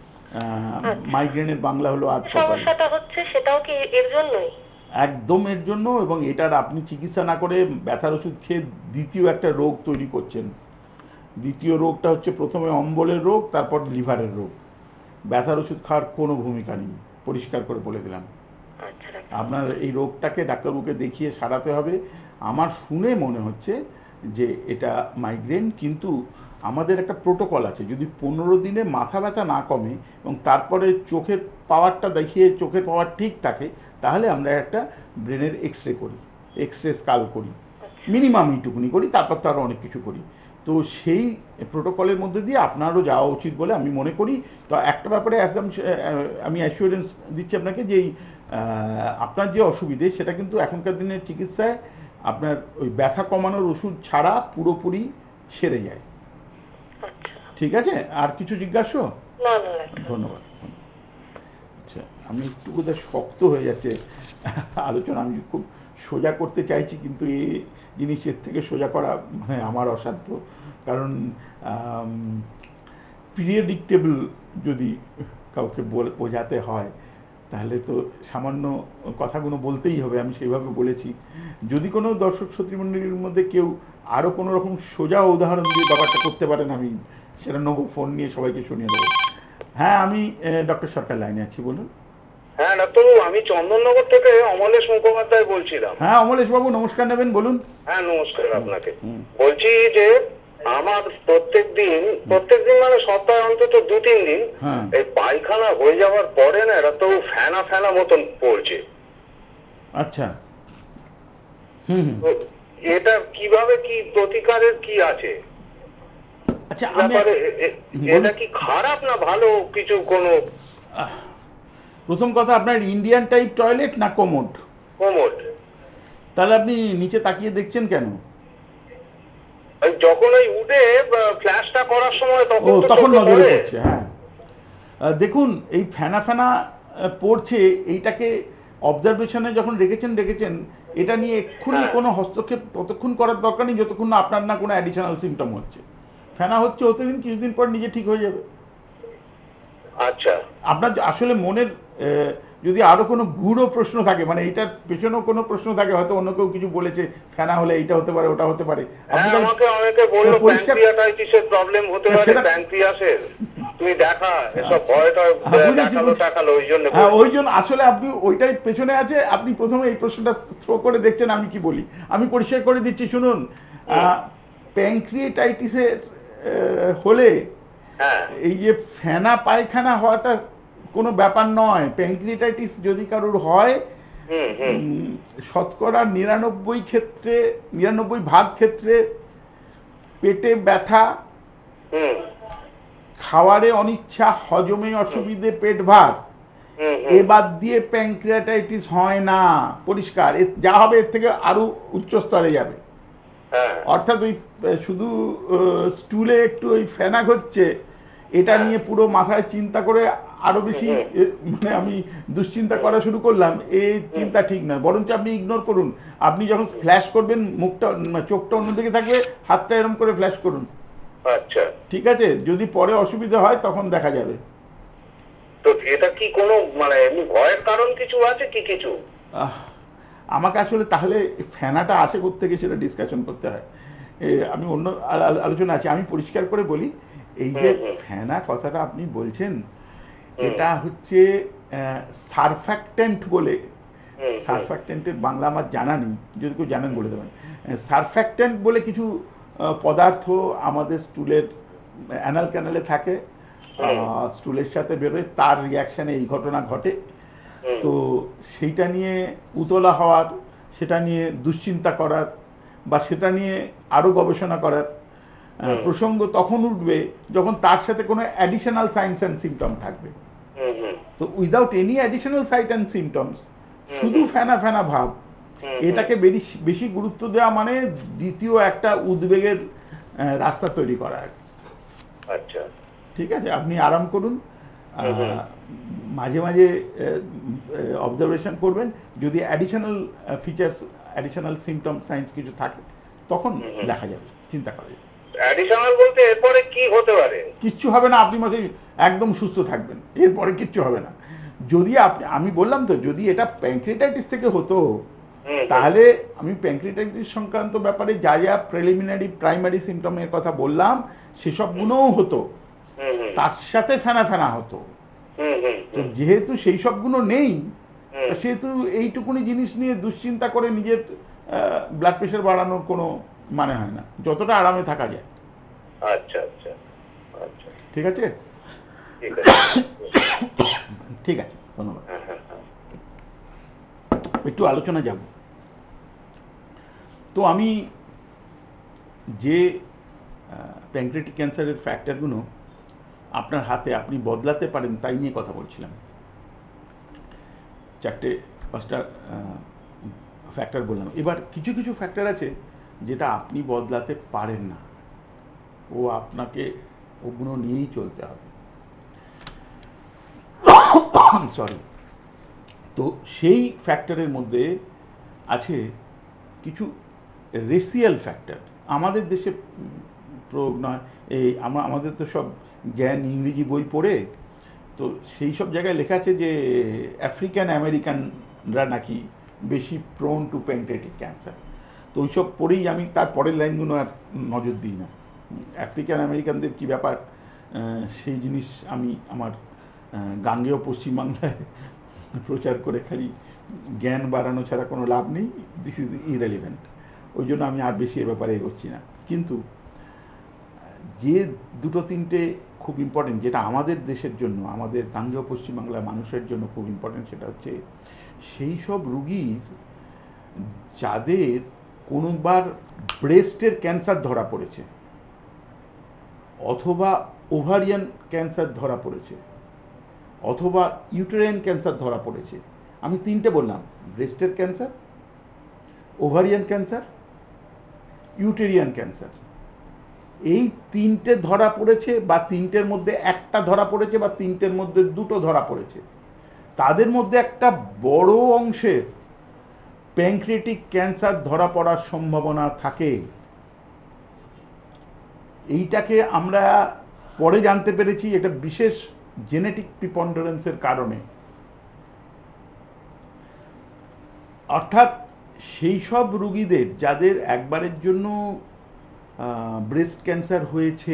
মাইগ্রেনের বাংলা হলো আধ কপাল। সমস্যাটা হচ্ছে সেটাও কি এর জন্যই? একদম এর জন্য, এবং এটার আপনি চিকিৎসা না করে ব্যথার ওষুধ খেয়ে দ্বিতীয় একটা রোগ তৈরি করছেন। দ্বিতীয় রোগটা হচ্ছে প্রথমে অম্বলের রোগ, তারপর লিভারের রোগ। ব্যথার ওষুধ খাওয়ার কোনো ভূমিকা নেই, পরিষ্কার করে বলে দিলাম। আচ্ছা ডাক্তার। আপনার এই রোগটাকে ডাক্তারবাবুকে দেখিয়ে সারাতে হবে। আমার শুনে মনে হচ্ছে যে এটা মাইগ্রেন, কিন্তু আমাদের একটা প্রোটোকল আছে, যদি 15 দিনে মাথা ব্যথা না কমে এবং তারপরে চোখের পাওয়ারটা দেখিয়ে চোখের পাওয়ার ঠিক থাকে, তাহলে আমরা একটা ব্রেনের এক্সরে করি, এক্সরে স্কাল করি, মিনিমাম এইটুকুনি করি, তারপর তো আরও অনেক কিছু করি। তো সেই প্রোটোকলের মধ্যে দিয়ে আপনারও যাওয়া উচিত বলে আমি মনে করি। তো একটা ব্যাপারে আমি অ্যাসিওরেন্স দিচ্ছি আপনাকে যে আপনার যে অসুবিধে সেটা কিন্তু এখনকার দিনের চিকিৎসায় আপনার ওই ব্যথা কমানোর ওষুধ ছাড়া পুরোপুরি সেরে যায়। ঠিক আছে, আর কিছু জিজ্ঞাসা? না না, ধন্যবাদ। আচ্ছা, আমি একটু বোধহয় শক্ত হয়ে যাচ্ছে আলোচনা, আমি খুব সোজা করতে চাইছি, কিন্তু এই জিনিসের থেকে সোজা করা মানে আমার অসাধ্য। কারণ প্রিডিক্টেবল যদি কাউকে বোঝাতে হয় তাহলে তো সামান্য কথাগুলো বলতেই হবে, আমি সেইভাবে বলেছি। যদি কোনো দর্শক শ্রোতৃমণ্ডলীর মধ্যে কেউ আরও কোনো রকম সোজা উদাহরণ দিয়ে ব্যাপারটা করতে পারেন, আমি সেটা নেবো, ফোন নিয়ে সবাইকে শুনিয়ে দেবো। হ্যাঁ, আমি ডক্টর সরকার লাইনে আছি, বলুন। হ্যাঁ ডাক্তারবাবু, আমি চন্দননগর থেকে অমলেশ মুখোপাধ্যায় বলছিলাম। হ্যাঁ অমলেশ বাবু, নমস্কার নেবেন, বলুন। হ্যাঁ নমস্কার আপনাকে। বলছি যে আমার প্রত্যেকদিন মানে সপ্তাহে অন্তত 2-3 দিন এই পায়খানা হয়ে যাওয়ার পরে না এটা তো ফেনা ফেনা মতন পড়ছে। আচ্ছা, এটা কিভাবে কি প্রতিকারের কি আছে? আচ্ছা, এটা কি খারাপ না ভালো কিছু কোনো? প্রথম কথা, আপনার ইন্ডিয়ান টাইপ টয়লেট না কোমোড? কোমোড। তাহলে আপনি নিচে তাকিয়ে দেখছেন কেন? যখন ওই উঠে ফ্ল্যাশটা করার সময় তখন নজরে পড়ছে। হ্যাঁ, দেখুন, এই ফেনা ফেনা পড়ছে, এইটাকে অবজারভেশনে যখন রেখেছেন, এটা নিয়ে এক্ষুনি কোনো হস্তক্ষেপ ততক্ষণ করার দরকার নেই যতক্ষণ না আপনার না কোনো অ্যাডিশনাল সিমটম হচ্ছে। ফেনা হতে দিন, কিছুদিন পর নিজে ঠিক হয়ে যাবে। আচ্ছা, আপনার আসলে মনের যদি আরো কোনো গূঢ় প্রশ্ন থাকে, মানে এইটার পেছনেও কোনো প্রশ্ন থাকে, হয়তো অন্য কেউ কিছু বলেছে, ফেনা হলে এইটা হতে পারে, ওটা হতে পারে, আমাকে অনেকে বলল প্যানক্রিয়াটাইটিসের প্রবলেম হতে পারে, প্যানক্রিয়াসের তুই দেখা, এসব ভয়টা দেখালো ওই জন্য। হ্যাঁ, ওই জন্য আসলে আপনি ওইটাই পেছনে আছে। আপনি প্রথমে এই প্রশ্নটা থ্রো করে দেখছেন, আমি কি বলি, আমি পরিষ্কার করে দিচ্ছি, শুনুন। প্যানক্রিয়াটাইটিসের হলে এই যে ফেনা পায়খানা হওয়াটা কোনো ব্যাপার নয়। প্যানক্রিয়াটাইটিস যদি কারোর হয়, শতকরা 99 ভাগ ক্ষেত্রে পেটে ব্যথা, খাওয়ারে অনিচ্ছা, হজমে অসুবিধে, পেট ভার, এ বাদ দিয়ে প্যানক্রিয়াটাইটিস হয় না। পরিষ্কার, যা হবে এর থেকে আরো উচ্চ স্তরে যাবে। হ্যাঁ অর্থাৎ ওই শুধু স্টুলে একটু ওই ফেনা হচ্ছে, এটা নিয়ে পুরো মাথায় চিন্তা করে আরো বেশি মানে আমি দুশ্চিন্তা করা শুরু করলাম, এই চিন্তা ঠিক নয়। বরঞ্চ আপনি ইগনোর করুন। আপনি যখন ফ্ল্যাশ করবেন, মুখটা চোখটা অন্যদিকে থাকবে, হাতটা এরকম করে ফ্ল্যাশ করুন। আচ্ছা, ঠিক আছে? যদি পরে অসুবিধা হয় তখন দেখা যাবে। তো এটা কি কোনো মানে এমনি ভয়ের কারণ কিছু আছে কি কিছু? আমাকে আসলে তাহলে ফ্যানাটা আসে কোত্থেকে সেটা ডিসকাশন করতে হয়। আমি অন্য আলোচনা আছে। আমি পরিষ্কার করে বলি, এই যে ফ্যানা কথাটা আপনি বলছেন, এটা হচ্ছে সারফ্যাক্টেন্ট বলে। সারফ্যাক্টেন্টের বাংলা আমার জানা নেই, যদি কেউ জানেন বলে দেবেন। সারফ্যাক্টেন্ট বলে কিছু পদার্থ আমাদের স্টুলের অ্যানাল ক্যানালে থাকে, স্টুলের সাথে বেরোয়, তার রিয়াকশানে এই ঘটনা ঘটে। তো সেইটা নিয়ে উতলা হওয়ার, সেটা নিয়ে দুশ্চিন্তা করার, বা সেটা নিয়ে আরও গবেষণা করার প্রসঙ্গ তখন উঠবে যখন তার সাথে কোনো অ্যাডিশনাল সাইন্স অ্যান্ড সিমটম থাকবে। তো without any additional sight and symptoms, শুধু ফেনা ফেনা ভাব, এটাকে বেশি গুরুত্ব দেওয়া মানে দ্বিতীয় একটা উদ্বেগের রাস্তা তৈরি করা। আচ্ছা, ঠিক আছে, আপনি আরাম করুন, মাঝে মাঝে অবজারভেশন করবেন। যদি additional features, additional symptom, signs কিছু থাকে তখন দেখা যাবে, চিন্তা করা যাবে। অ্যাডিশনাল বলতে এরপরে কি হতে পারে? কিচ্ছু হবে না, আপনি মাসে একদম সুস্থ থাকবেন, এরপরে কিচ্ছু হবে না। যদি আমি বললাম তো, যদি এটা প্যানক্রিয়াটাইটিস থেকে হতো, তাহলে আমি প্যানক্রিয়াটাইটিস সংক্রান্ত ব্যাপারে যা যা প্রিলিমিনারি প্রাইমারি সিমটমের কথা বললাম সেসবগুলোও হতো, তার সাথে ফেনা ফেনা হতো। তো যেহেতু সেই সবগুলো নেই, সেহেতু এইটুকুনি জিনিস নিয়ে দুশ্চিন্তা করে নিজের ব্লাড প্রেশার বাড়ানোর কোনো মানে হয় না, যতটা আরামে থাকা যায়। আচ্ছা আচ্ছা আচ্ছা, ঠিক আছে, ঠিক আছে, ঠিক আছে, ধন্যবাদ। একটু আলোচনা যাব। তো আমি যে প্যানক্রিয়াটিক ক্যান্সারের ফ্যাক্টরগুলো আপনার হাতে আপনি বদলাতে পারেন তাই নিয়ে কথা বলছিলাম। 4-5টা ফ্যাক্টর বললাম। এবার কিছু কিছু ফ্যাক্টর আছে যেটা আপনি বদলাতে পারেন না, ও আপনাকে ওগুলো নিয়েই চলতে হবে। সরি। তো সেই ফ্যাক্টরের মধ্যে আছে কিছু রেসিয়াল ফ্যাক্টর। আমাদের দেশে প্রয়োগ নয়, এই আমাদের তো সব জ্ঞান ইংরেজি বই পড়ে, তো সেই সব জায়গায় লেখা আছে যে আফ্রিকান আমেরিকানরা নাকি বেশি প্রোন টু প্যানক্রিয়াটিক ক্যান্সার। তো ওইসব পড়েই আমি তার পরের লাইনগুলো আর নজর দিই না। আফ্রিকান আমেরিকানদের কী ব্যাপার, সেই জিনিস আমি আমার গাঙ্গেয় পশ্চিমবাংলায় প্রচার করে খালি জ্ঞান বাড়ানো ছাড়া কোনো লাভ নেই। This is irrelevant. ওই জন্য আমি আর বেশি এ ব্যাপারে এগোচ্ছি না। কিন্তু যে দুটো তিনটে খুব ইম্পর্টেন্ট, যেটা আমাদের দেশের জন্য, আমাদের গাঙ্গেয় পশ্চিমবাংলার মানুষের জন্য খুব ইম্পর্টেন্ট, সেটা হচ্ছে সেই সব রুগীর যাদের কোনোবার ব্রেস্টের ক্যান্সার ধরা পড়েছে, অথবা ওভারিয়ান ক্যান্সার ধরা পড়েছে, অথবা ইউটেরাইন ক্যান্সার ধরা পড়েছে। আমি তিনটে বললাম, ব্রেস্টের cancer, ovarian cancer, uterine cancer. এই তিনটে ধরা পড়েছে, বা তিনটের মধ্যে একটা ধরা পড়েছে, বা তিনটের মধ্যে দুটো ধরা পড়েছে, তাদের মধ্যে একটা বড় অংশের প্যানক্রিয়াটিক ক্যান্সার ধরা পড়ার সম্ভাবনা থাকে। এইটাকে আমরা পরে জানতে পেরেছি, এটা বিশেষ জেনেটিক প্রিপন্ডারেন্সের কারণে। অর্থাৎ সেই সব রুগীদের যাদের একবারের জন্য ব্রেস্ট ক্যান্সার হয়েছে,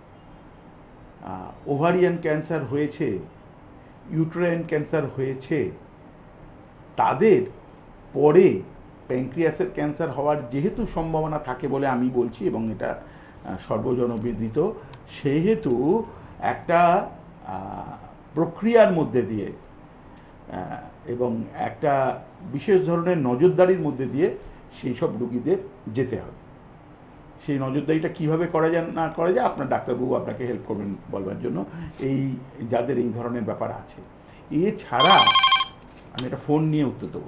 ওভারিয়ান ক্যান্সার হয়েছে, ইউটেরাইন ক্যান্সার হয়েছে, তাদের পরে প্যানক্রিয়াসের ক্যান্সার হওয়ার যেহেতু সম্ভাবনা থাকে বলে আমি বলছি, এবং এটা সর্বজনবিদিত, সেহেতু একটা প্রক্রিয়ার মধ্যে দিয়ে এবং একটা বিশেষ ধরনের নজরদারির মধ্যে দিয়ে সেই সব রুগীদের যেতে হবে। সেই নজরদারিটা কীভাবে করা যায় না করা যায় আপনার ডাক্তারবাবু আপনাকে হেল্প করবেন বলবার জন্য, এই যাদের এই ধরনের ব্যাপার আছে। এছাড়া আমি একটা ফোন নিয়ে উত্তর দেবো।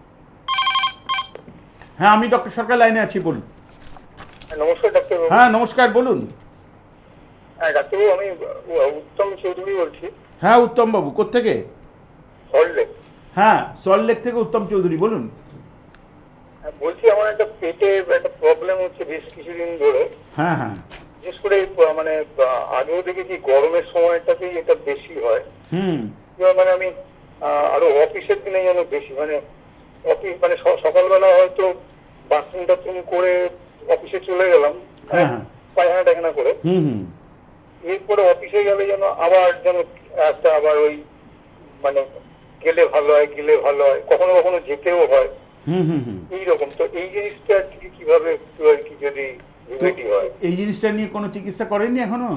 হ্যাঁ, আমি ডক্টর সরকার লাইনে আছি, বলুন। নমস্কার ডাক্তারবাবু। হ্যাঁ নমস্কার, বলুন। হ্যাঁ ডাক্তারবাবু, আমি উত্তম চৌধুরী বলছি। হ্যাঁ উত্তমবাবু, কোত্থেকে? সল্টলেক। হ্যাঁ সল্টলেক থেকে উত্তম চৌধুরী, বলুন। বলছি আমার একটা পেটে একটা প্রবলেম হচ্ছে বেশ কিছুদিন ধরে। হ্যাঁ হ্যাঁ। বিশেষ করে মানে আগেও দেখেছি গরমের সময়টাতেই এটা বেশি হয়। মানে আমি আরো অফিসের দিনে যেন বেশি, মানে অফিস মানে সকালবেলা হয়তো বাথরুম টাথরুম করে অফিসে চলে গেলাম পায়খানা টায়খানা করে, এরপরে অফিসে গেলে যেন আবার যেন একটা আবার ওই মানে গেলে ভালো হয় কখনো কখনো যেতেও হয় এইরকম। তো এই জিনিসটা কিভাবে একটু আর কি যদি রেমেডি হয়। এই জিনিসটা নিয়ে কোনো চিকিৎসা করেননি এখনো?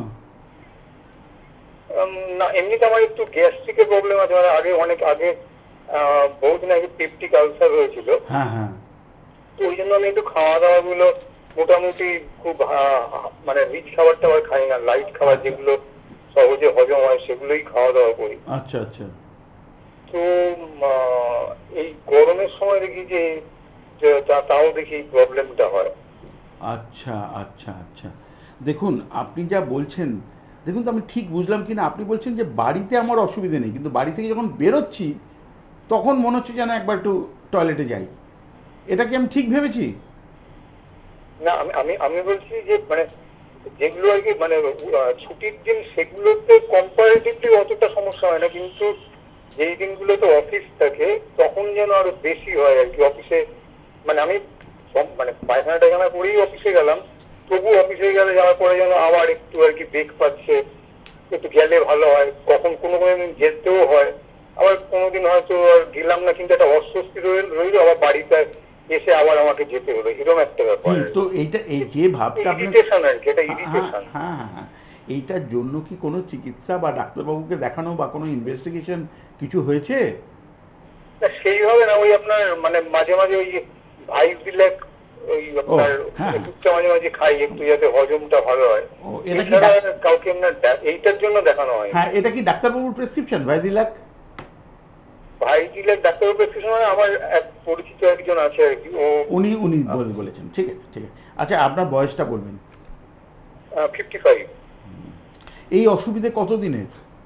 না, এমনিতে আমার একটু গ্যাস্ট্রিকের প্রবলেম আছে, মানে আগে অনেক আগে বহুদিন আগে পেপটিক আলসার হয়েছিল। হ্যাঁ হ্যাঁ। তো ওই জন্য আমি একটু খাওয়া দাওয়া গুলো মোটামুটি খুব মানে রিচ খাবার টাবার খাই না, লাইট খাবার যেগুলো সহজে হজম হয় সেগুলোই খাওয়া দাওয়া করি। আচ্ছা আচ্ছা। তো এই গরমের সময় দেখি যে তাও দেখি প্রবলেমটা হয়। আচ্ছা আচ্ছা আচ্ছা। দেখুন আপনি যা বলছেন, দেখুন তো আমি ঠিক বুঝলাম কি না। আপনি বলছেন যে বাড়িতে আমার অসুবিধে নেই, কিন্তু বাড়ি থেকে যখন বেরোচ্ছি তখন মনে হচ্ছে যেন একবার একটু টয়লেটে যাই। এটা কি আমি ঠিক ভেবেছি? না, আমি আমি বলছি যে মানে যেগুলো আর কি মানে ছুটির দিন সেগুলোতে কম্পারেটিভলি অতটা সমস্যা হয় না, কিন্তু যেই দিনগুলোতে অফিস থাকে তখন যেন আরো বেশি হয় আর কি। অফিসে মানে আমি মানে পায়খানা টায়খানা করেই অফিসে গেলাম, তবু অফিসে গেলে যাওয়ার পরে যেন আবার একটু আর কি বেগ পাচ্ছে, একটু গেলে ভালো হয়। কখন কোনো দিন যেতেও হয়, আবার কোনোদিন হয়তো আর গেলাম না, কিন্তু একটা অস্বস্তি রইল, আবার বাড়িতে এসে আবার আমাকে যেতে হলো, এরকম একটা ব্যাপার। তো এইটা এই যে ভাবটা ইরিটেশন আর কি, এটা ইরিটেশন। হ্যাঁ হ্যাঁ হ্যাঁ। এইটার জন্য কি কোনো চিকিৎসা বা ডাক্তারবাবুকে দেখানো বা কোনো ইনভেস্টিগেশন কিছু হয়েছে? সেইভাবে না, ওই আপনার মানে মাঝে মাঝে ওই ভাইজিলেক ওই আপনার ওষুধটা মাঝে মাঝে খাই একটু যাতে হজমটা ভালো হয়। এটা কি কাউকে এইটার জন্য দেখানো হয়? হ্যাঁ, এটা কি ডাক্তারবাবুর প্রেসক্রিপশন ভাইজিলাক? ভাইজিলেক ডাক্তারবাবুর প্রেসক্রিপশন, আমার এক পরিচিত একজন আছে আর কি, উনি বলেছেন। ঠিক আছে ঠিক আছে। আচ্ছা আপনার বয়সটা বলবেন? 55। এই অসুবিধে কতদিনের?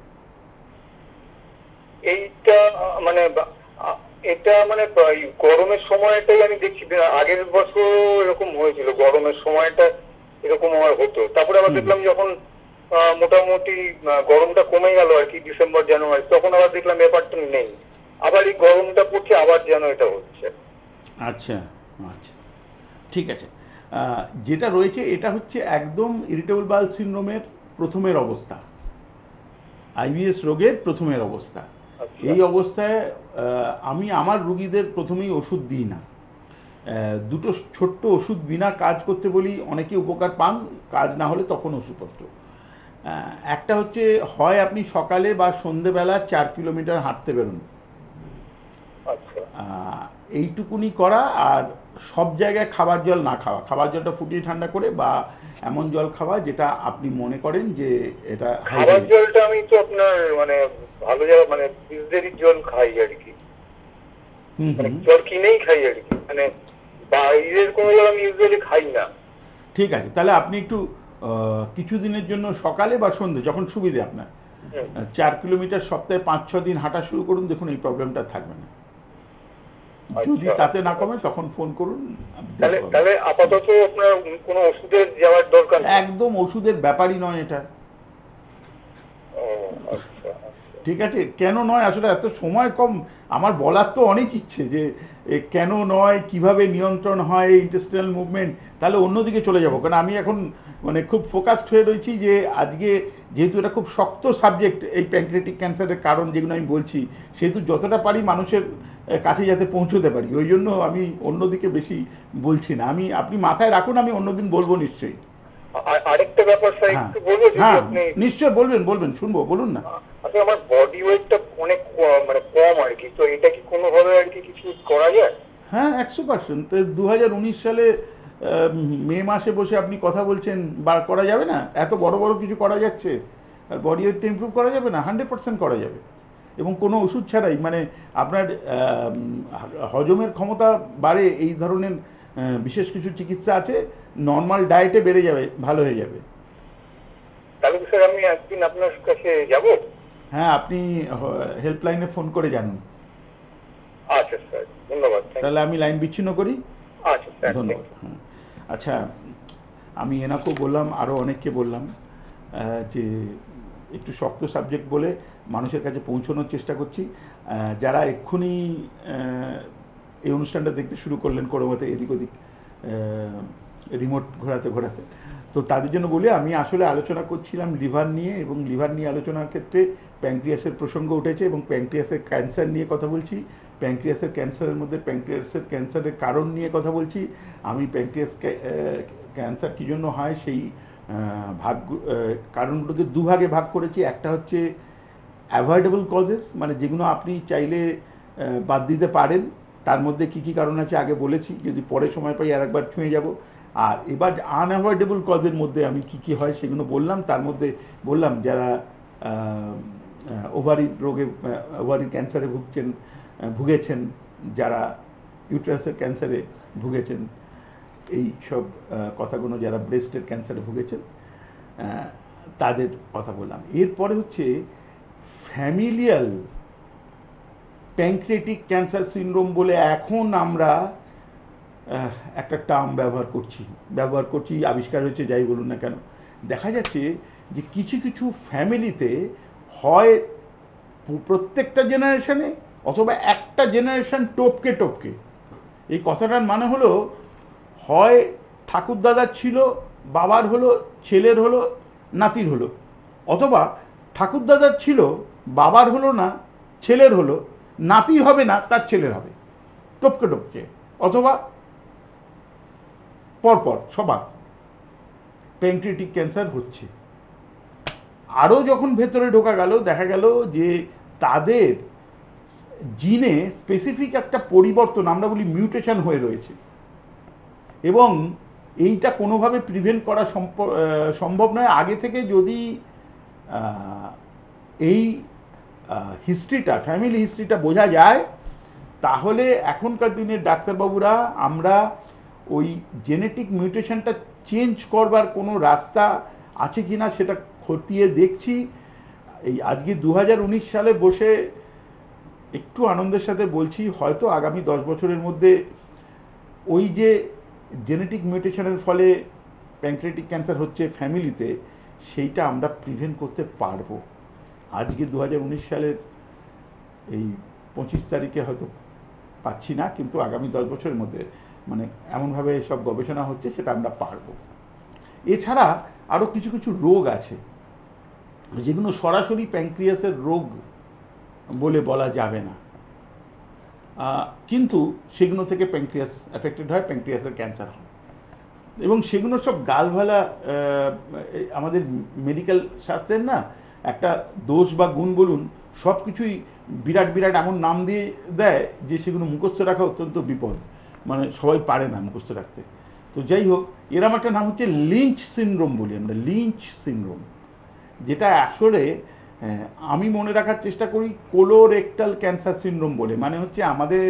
এইটা মানে এটা মানে গরমের সময়টাই আমি দেখছি, আগের বছর এরকম হয়েছিল, গরমের সময়টা এরকম আমার হতো। তারপরে আবার দেখলাম যখন মোটামুটি গরমটা কমে গেল আর কি ডিসেম্বর জানুয়ারি, তখন আবার দেখলাম ব্যাপারটা নেই, আবার এই গরমটা পড়ছে, আবার যেন এটা হচ্ছে। আচ্ছা আচ্ছা ঠিক আছে। যেটা রয়েছে এটা হচ্ছে একদম ইরিটেবল বাউল সিনড্রোমের প্রথমের অবস্থা, আইবিএস রোগের প্রথমের অবস্থা। এই অবস্থায় আমি আমার রুগীদের প্রথমেই ওষুধ দিই না, দুটো ছোট্ট ওষুধ বিনা কাজ করতে বলি, অনেকে উপকার পান, কাজ না হলে তখন ওষুধপত্র। একটা হচ্ছে হয় আপনি সকালে বা সন্ধেবেলা 4 কিলোমিটার হাঁটতে বেরোন, এইটুকুনি করা। আর সব জায়গায় খাবার জল না খাওয়া, খাবার জলটা ফুটিয়ে ঠান্ডা করে বা এমন জল খাওয়া যেটা আপনি মনে করেন যে এটা খাবার জলটা আমি তো আপনার মানে ভালো জায়গা মানে বিসলেরির জল খাই আর কি, জল কিনেই খাই আর কি, মানে বাইরের কোনো জল আমি ইউজুয়ালি খাই না। ঠিক আছে, তাহলে আপনি একটু কিছুদিনের জন্য সকালে বা সন্ধ্যে যখন সুবিধে আপনার 4 কিলোমিটার সপ্তাহে 5-6 দিন হাঁটা শুরু করুন, দেখুন এই প্রবলেমটা থাকবে না। যদি তাতে না কমে তখন ফোন করুন। তাহলে আপাতত আপনার কোনো ওষুধের যাওয়ার দরকার নেই? একদম ওষুধের ব্যাপারই নয় এটা। ঠিক আছে, কেন নয় আসলে এত সময় কম, আমার বলার তো অনেক ইচ্ছে যে কেন নয়, কিভাবে নিয়ন্ত্রণ হয় ইন্টেস্টিনাল মুভমেন্ট, তাহলে অন্যদিকে চলে যাব। কারণ আমি এখন মানে খুব ফোকাসড হয়ে রয়েছি যে আজকে যেহেতু এটা খুব শক্ত সাবজেক্ট, এই প্যানক্রিয়াটিক ক্যান্সারের কারণ যেগুলো আমি বলছি, সেহেতু যতটা পারি মানুষের কাছে যাতে পৌঁছতে পারি, ওই জন্য আমি অন্যদিকে বেশি বলছি না। আপনি মাথায় রাখুন, আমি অন্যদিন বলবো নিশ্চয়ই। আরেকটা ব্যাপার স্যার একটু বলবো? হ্যাঁ নিশ্চয় বলবেন, শুনবো, বলুন না। আচ্ছা, আমার বডি ওয়েটটা অনেক মানে কম আর কি, তো এটা কি কোনোভাবে আর কি কিছু করা যায়? হ্যাঁ 100%। 2019 সালে মে মাসে বসে আপনি কথা বলছেন বা করা যাবে না, এত বড় বড় কিছু করা যাচ্ছে, আর বডি ওয়েটটা ইমপ্রুভ করা যাবে না? 100% করা যাবে, এবং কোনো ওষুধ ছাড়াই। মানে আপনার হজমের ক্ষমতা বাড়ে, এই ধরনের বিশেষ কিছু চিকিৎসা আছে, নর্মাল ডায়েটে বেড়ে যাবে, ভালো হয়ে যাবে। তাহলে স্যার আমি একদিন আপনার কাছে যাব? হ্যাঁ, আপনি হেল্পলাইনে ফোন করে জানুন। আচ্ছা স্যার, ধন্যবাদ। তাহলে আমি লাইন বিচ্ছিন্ন করি। আচ্ছা স্যার, ধন্যবাদ। হ্যাঁ, আচ্ছা, আমি এনাকেও বললাম, আরও অনেককে বললাম যে একটু শক্ত সাবজেক্ট বলে মানুষের কাছে পৌঁছানোর চেষ্টা করছি। যারা এক্ষুনি এই অনুষ্ঠানটা দেখতে শুরু করলেন কোনোমতে এদিক ওদিক রিমোট ঘোরাতে ঘোরাতে, তো তাদের জন্য বলি, আমি আসলে আলোচনা করছিলাম লিভার নিয়ে, এবং লিভার নিয়ে আলোচনার ক্ষেত্রে প্যাঙ্ক্রিয়াসের প্রসঙ্গ উঠেছে, এবং প্যাঙ্ক্রিয়াসের ক্যান্সার নিয়ে কথা বলছি। প্যাঙ্ক্রিয়াসের ক্যান্সারের মধ্যে প্যাঙ্ক্রিয়াসের ক্যান্সারের কারণ নিয়ে কথা বলছি। আমি প্যাঙ্ক্রিয়াস ক্যান্সার কী জন্য হয় সেই কারণগুলোকে দুভাগে ভাগ করেছি। একটা হচ্ছে অ্যাভয়েডেবল কজেস, মানে যেগুলো আপনি চাইলে বাদ দিতে পারেন, তার মধ্যে কী কী কারণ আছে আগে বলেছি, যদি পরে সময় পাই আর একবার ছুঁয়ে যাব। আর এবার আনঅ্যাভয়েডেবল কজের মধ্যে আমি কী কী হয় সেগুলো বললাম। তার মধ্যে বললাম যারা ওভারি রোগে, ওভারি ক্যান্সারে ভুগেছেন, যারা ইউটেরাসের ক্যান্সারে ভুগেছেন, এই সব কথাগুলো, যারা ব্রেস্টের ক্যান্সারে ভুগেছেন তাদের কথা বললাম। এরপরে হচ্ছে ফ্যামিলিয়াল প্যাঙ্ক্রিয়াটিক ক্যান্সার সিনড্রোম বলে এখন আমরা একটা টার্ম ব্যবহার করছি, আবিষ্কার হয়েছে, যাই বলুন না কেন। দেখা যাচ্ছে যে কিছু কিছু ফ্যামিলিতে হয় প্রত্যেকটা জেনারেশনে, অথবা একটা জেনারেশন টপকে টপকে। এই কথাটার মানে হলো, হয় ঠাকুরদাদার ছিল, বাবার হলো, ছেলের হলো, নাতির হলো, অথবা ঠাকুরদাদার ছিল, বাবার হলো না, ছেলের হলো, নাতির হবে না, তার ছেলের হবে, টপকে টপকে, অথবা পরপর সবার প্যাঙ্ক্রিয়াটিক ক্যান্সার হচ্ছে। আরও যখন ভেতরে ঢোকা গেল, দেখা গেল যে তাদের জিনে স্পেসিফিক একটা পরিবর্তন, আমরা বলি মিউটেশন, হয়ে রয়েছে, এবং এইটা কোনোভাবে প্রিভেন্ট করা সম্ভব নয়। আগে থেকে যদি এই হিস্ট্রিটা, ফ্যামিলি হিস্ট্রিটা বোঝা যায়, তাহলে এখনকার দিনের ডাক্তারবাবুরা আমরা ওই জেনেটিক মিউটেশনটা চেঞ্জ করবার কোনো রাস্তা আছে কি না সেটা খতিয়ে দেখছি। এই আজকে 2019 সালে বসে একটু আনন্দের সাথে বলছি, হয়তো আগামী 10 বছরের মধ্যে ওই যে জেনেটিক মিউটেশনের ফলে প্যাঙ্ক্রিয়াটিক ক্যান্সার হচ্ছে ফ্যামিলিতে, সেইটা আমরা প্রিভেন্ট করতে পারবো। আজকে 2019 সালের এই 25 তারিখে হয়তো পাচ্ছি না, কিন্তু আগামী 10 বছরের মধ্যে মানে এমনভাবে সব গবেষণা হচ্ছে, সেটা আমরা পারবো। এছাড়া আরও কিছু কিছু রোগ আছে যেগুলো সরাসরি প্যাঙ্ক্রিয়াসের রোগ বলে বলা যাবে না, কিন্তু সেগুলো থেকে প্যাঙ্ক্রিয়াস অ্যাফেক্টেড হয়, প্যাঙ্ক্রিয়াসের ক্যান্সার হয়, এবং সেগুলো সব গালভালা, আমাদের মেডিকেল শাস্ত্রের না একটা দোষ বা গুণ বলুন, সব কিছুই বিরাট বিরাট এমন নাম দিয়ে দেয় যে সেগুলো মুখস্থ রাখা অত্যন্ত বিপদ, মানে সবাই পারে না মুখস্থ রাখতে। তো যাই হোক, এরম একটা নাম হচ্ছে লিঞ্চ সিনড্রোম বলি আমরা, লিঞ্চ সিনড্রোম, যেটা আসলে আমি মনে রাখার চেষ্টা করি কোলোরেক্টাল ক্যান্সার সিনড্রোম বলে। মানে হচ্ছে আমাদের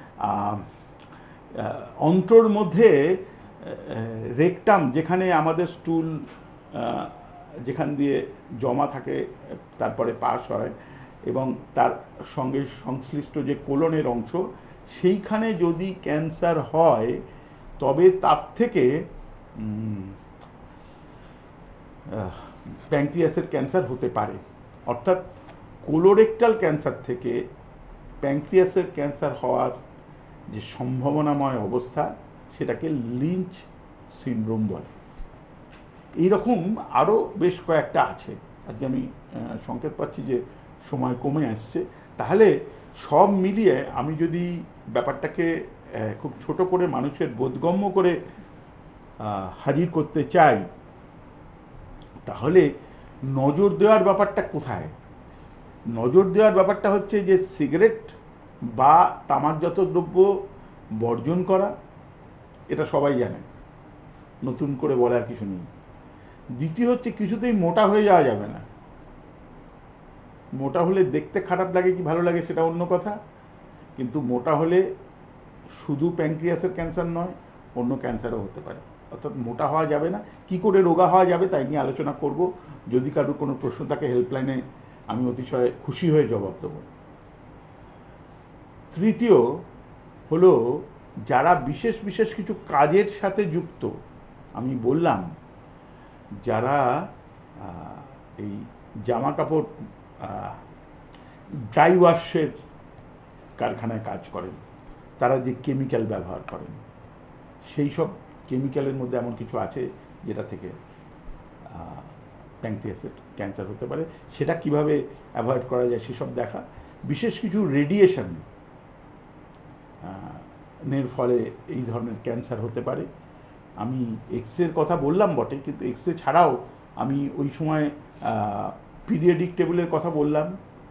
অন্ত্রর মধ্যে রেকটাম, যেখানে আমাদের স্টুল যেখান দিয়ে জমা থাকে তারপরে পাস হয়, এবং তার সঙ্গে সংশ্লিষ্ট যে কোলনের অংশ, সেইখানে যদি ক্যান্সার হয় তবে তার থেকে প্যাঙ্ক্রিয়াসের ক্যান্সার হতে পারে। অর্থাৎ কোলোরেক্টাল ক্যান্সার থেকে প্যাঙ্ক্রিয়াসের ক্যান্সার হওয়ার যে সম্ভাবনাময় অবস্থা, সেটাকে লিঞ্চ সিনড্রোম বলে। এইরকম আরও বেশ কয়েকটা আছে। আজকে আমি সংকেত পাচ্ছি যে সময় কমে আসছে, তাহলে সব মিলিয়ে আমি যদি ব্যাপারটাকে খুব ছোট করে মানুষের বোধগম্য করে হাজির করতে চাই, তাহলে নজর দেওয়ার ব্যাপারটা কোথায়? নজর দেওয়ার ব্যাপারটা হচ্ছে যে সিগারেট বা তামাকজাত দ্রব্য বর্জন করা, এটা সবাই জানে, নতুন করে বলার কিছু নেই। দ্বিতীয় হচ্ছে কিছুতেই মোটা হয়ে যাওয়া যাবে না। মোটা হলে দেখতে খারাপ লাগে কি ভালো লাগে সেটা অন্য কথা, কিন্তু মোটা হলে শুধু প্যানক্রিয়াসের ক্যান্সার নয়, অন্য ক্যান্সারও হতে পারে। অর্থাৎ মোটা হওয়া যাবে না। কি করে রোগা হওয়া যাবে তাই নিয়ে আলোচনা করব। যদি কারোর কোনো প্রশ্ন থাকে হেল্পলাইনে আমি অতিশয় খুশি হয়ে জবাব দেবো। তৃতীয় হলো যারা বিশেষ বিশেষ কিছু কাজের সাথে যুক্ত, আমি বললাম যারা এই জামা কাপড় ড্রাই ওয়াশের কারখানায় কাজ করেন, তারা যে কেমিক্যাল ব্যবহার করেন, সেই সব কেমিক্যালের মধ্যে এমন কিছু আছে যেটা থেকে প্যানক্রিয়াসের ক্যান্সার হতে পারে। সেটা কিভাবে অ্যাভয়েড করা যায় সেসব দেখা। বিশেষ কিছু রেডিয়েশন এর ফলে এই ধরনের ক্যান্সার হতে পারে। আমি এক্সরের কথা বললাম বটে, কিন্তু এক্সরে ছাড়াও আমি ওই সময় পিরিয়ডিক টেবিলের কথা বললাম,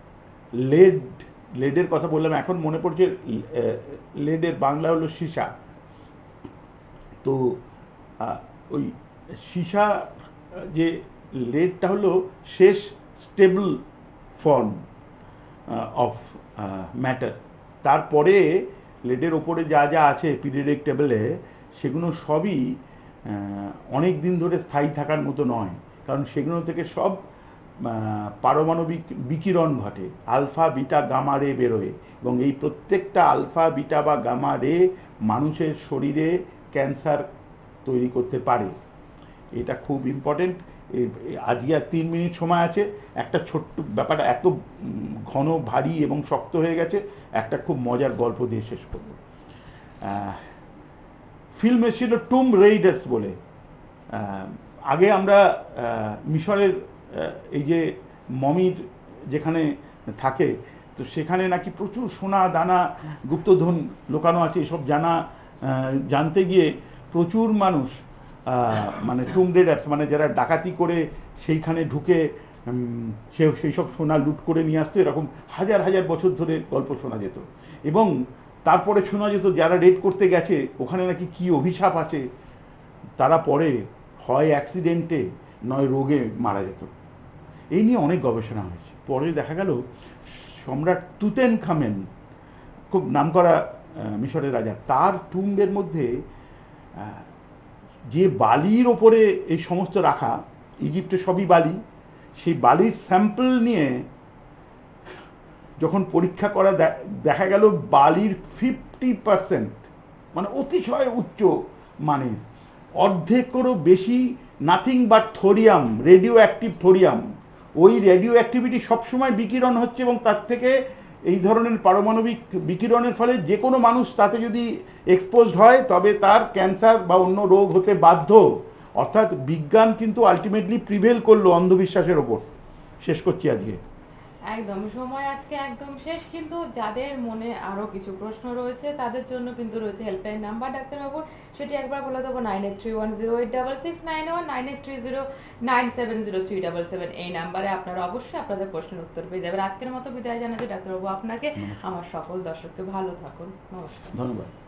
লেডের কথা বললাম। এখন মনে পড়ছে লেডের বাংলা হলো সীসা। তো ওই সীসা যে লেডটা হলো শেষ স্টেবল ফর্ম অফ ম্যাটার। তারপরে লেডের ওপরে যা যা আছে পিরিয়ডিক টেবিলে সেগুলো সবই অনেক দিন ধরে স্থায়ী থাকার মতো নয়, কারণ সেগুলো থেকে সব পারমাণবিক বিকিরণ ঘটে, আলফা বিটা গামা রে বেরোয়, এবং এই প্রত্যেকটা আলফা বিটা বা গামা রে মানুষের শরীরে ক্যান্সার তৈরি করতে পারে। এটা খুব ইম্পর্টেন্ট। আজকে আর 3 মিনিট সময় আছে। একটা ছোট্ট ব্যাপারটা এত ঘন ভারী এবং শক্ত হয়ে গেছে, একটা খুব মজার গল্প দিয়ে শেষ করব। ফিল্ম এসেছিল টুম রেইডার্স বলে। আগে আমরা মিশরের এই যে মমির যেখানে থাকে, তো সেখানে নাকি প্রচুর সোনা দানা গুপ্তধন লুকানো আছে, এসব জানতে গিয়ে প্রচুর মানুষ মানে টুম রেডার্স মানে যারা ডাকাতি করে সেইখানে ঢুকে সেই সব সোনা লুট করে নিয়ে আসতো, এরকম হাজার হাজার বছর ধরে গল্প শোনা যেত। এবং তারপরে শোনা যেত যারা রেড করতে গেছে ওখানে নাকি কী অভিশাপ আছে, তারা পরে হয় অ্যাক্সিডেন্টে নয় রোগে মারা যেত। এই নিয়ে অনেক গবেষণা হয়েছে। পরে দেখা গেল সম্রাট তুতেনখামেন, খুব নামকরা মিশরের রাজা, তার টুম্বের মধ্যে যে বালির ওপরে এই সমস্ত রাখা, ইজিপ্টে সবই বালি, সেই বালির স্যাম্পল নিয়ে যখন পরীক্ষা করা দেখা গেল বালির 50% মানে অতিশয় উচ্চ মানের, অর্ধেকেরও বেশি nothing but thorium, radioactive thorium. ওই রেডিও অ্যাক্টিভিটি সবসময় বিকিরণ হচ্ছে, এবং তার থেকে এই ধরনের পারমাণবিক বিকিরণের ফলে যে কোনো মানুষ তাতে যদি এক্সপোজড হয় তবে তার ক্যান্সার বা অন্য রোগ হতে বাধ্য। অর্থাৎ বিজ্ঞান কিন্তু আলটিমেটলি প্রিভেল করলো অন্ধবিশ্বাসের ওপর। শেষ করছি আজকে। একদম সময় আজকে একদম শেষ, কিন্তু যাদের মনে আরও কিছু প্রশ্ন রয়েছে তাদের জন্য কিন্তু রয়েছে হেল্পলাইন নাম্বার ডাক্তারবাবুর, সেটি একবার বলে দেবো 9831086691, 9830970377। এই নাম্বারে আপনারা অবশ্যই আপনাদের প্রশ্নের উত্তর পেয়ে যাবেন। আজকের মতো বিদায় জানাচ্ছি ডাক্তারবাবু আপনাকে, আমার সকল দর্শককে। ভালো থাকুন, নমস্কার। ধন্যবাদ।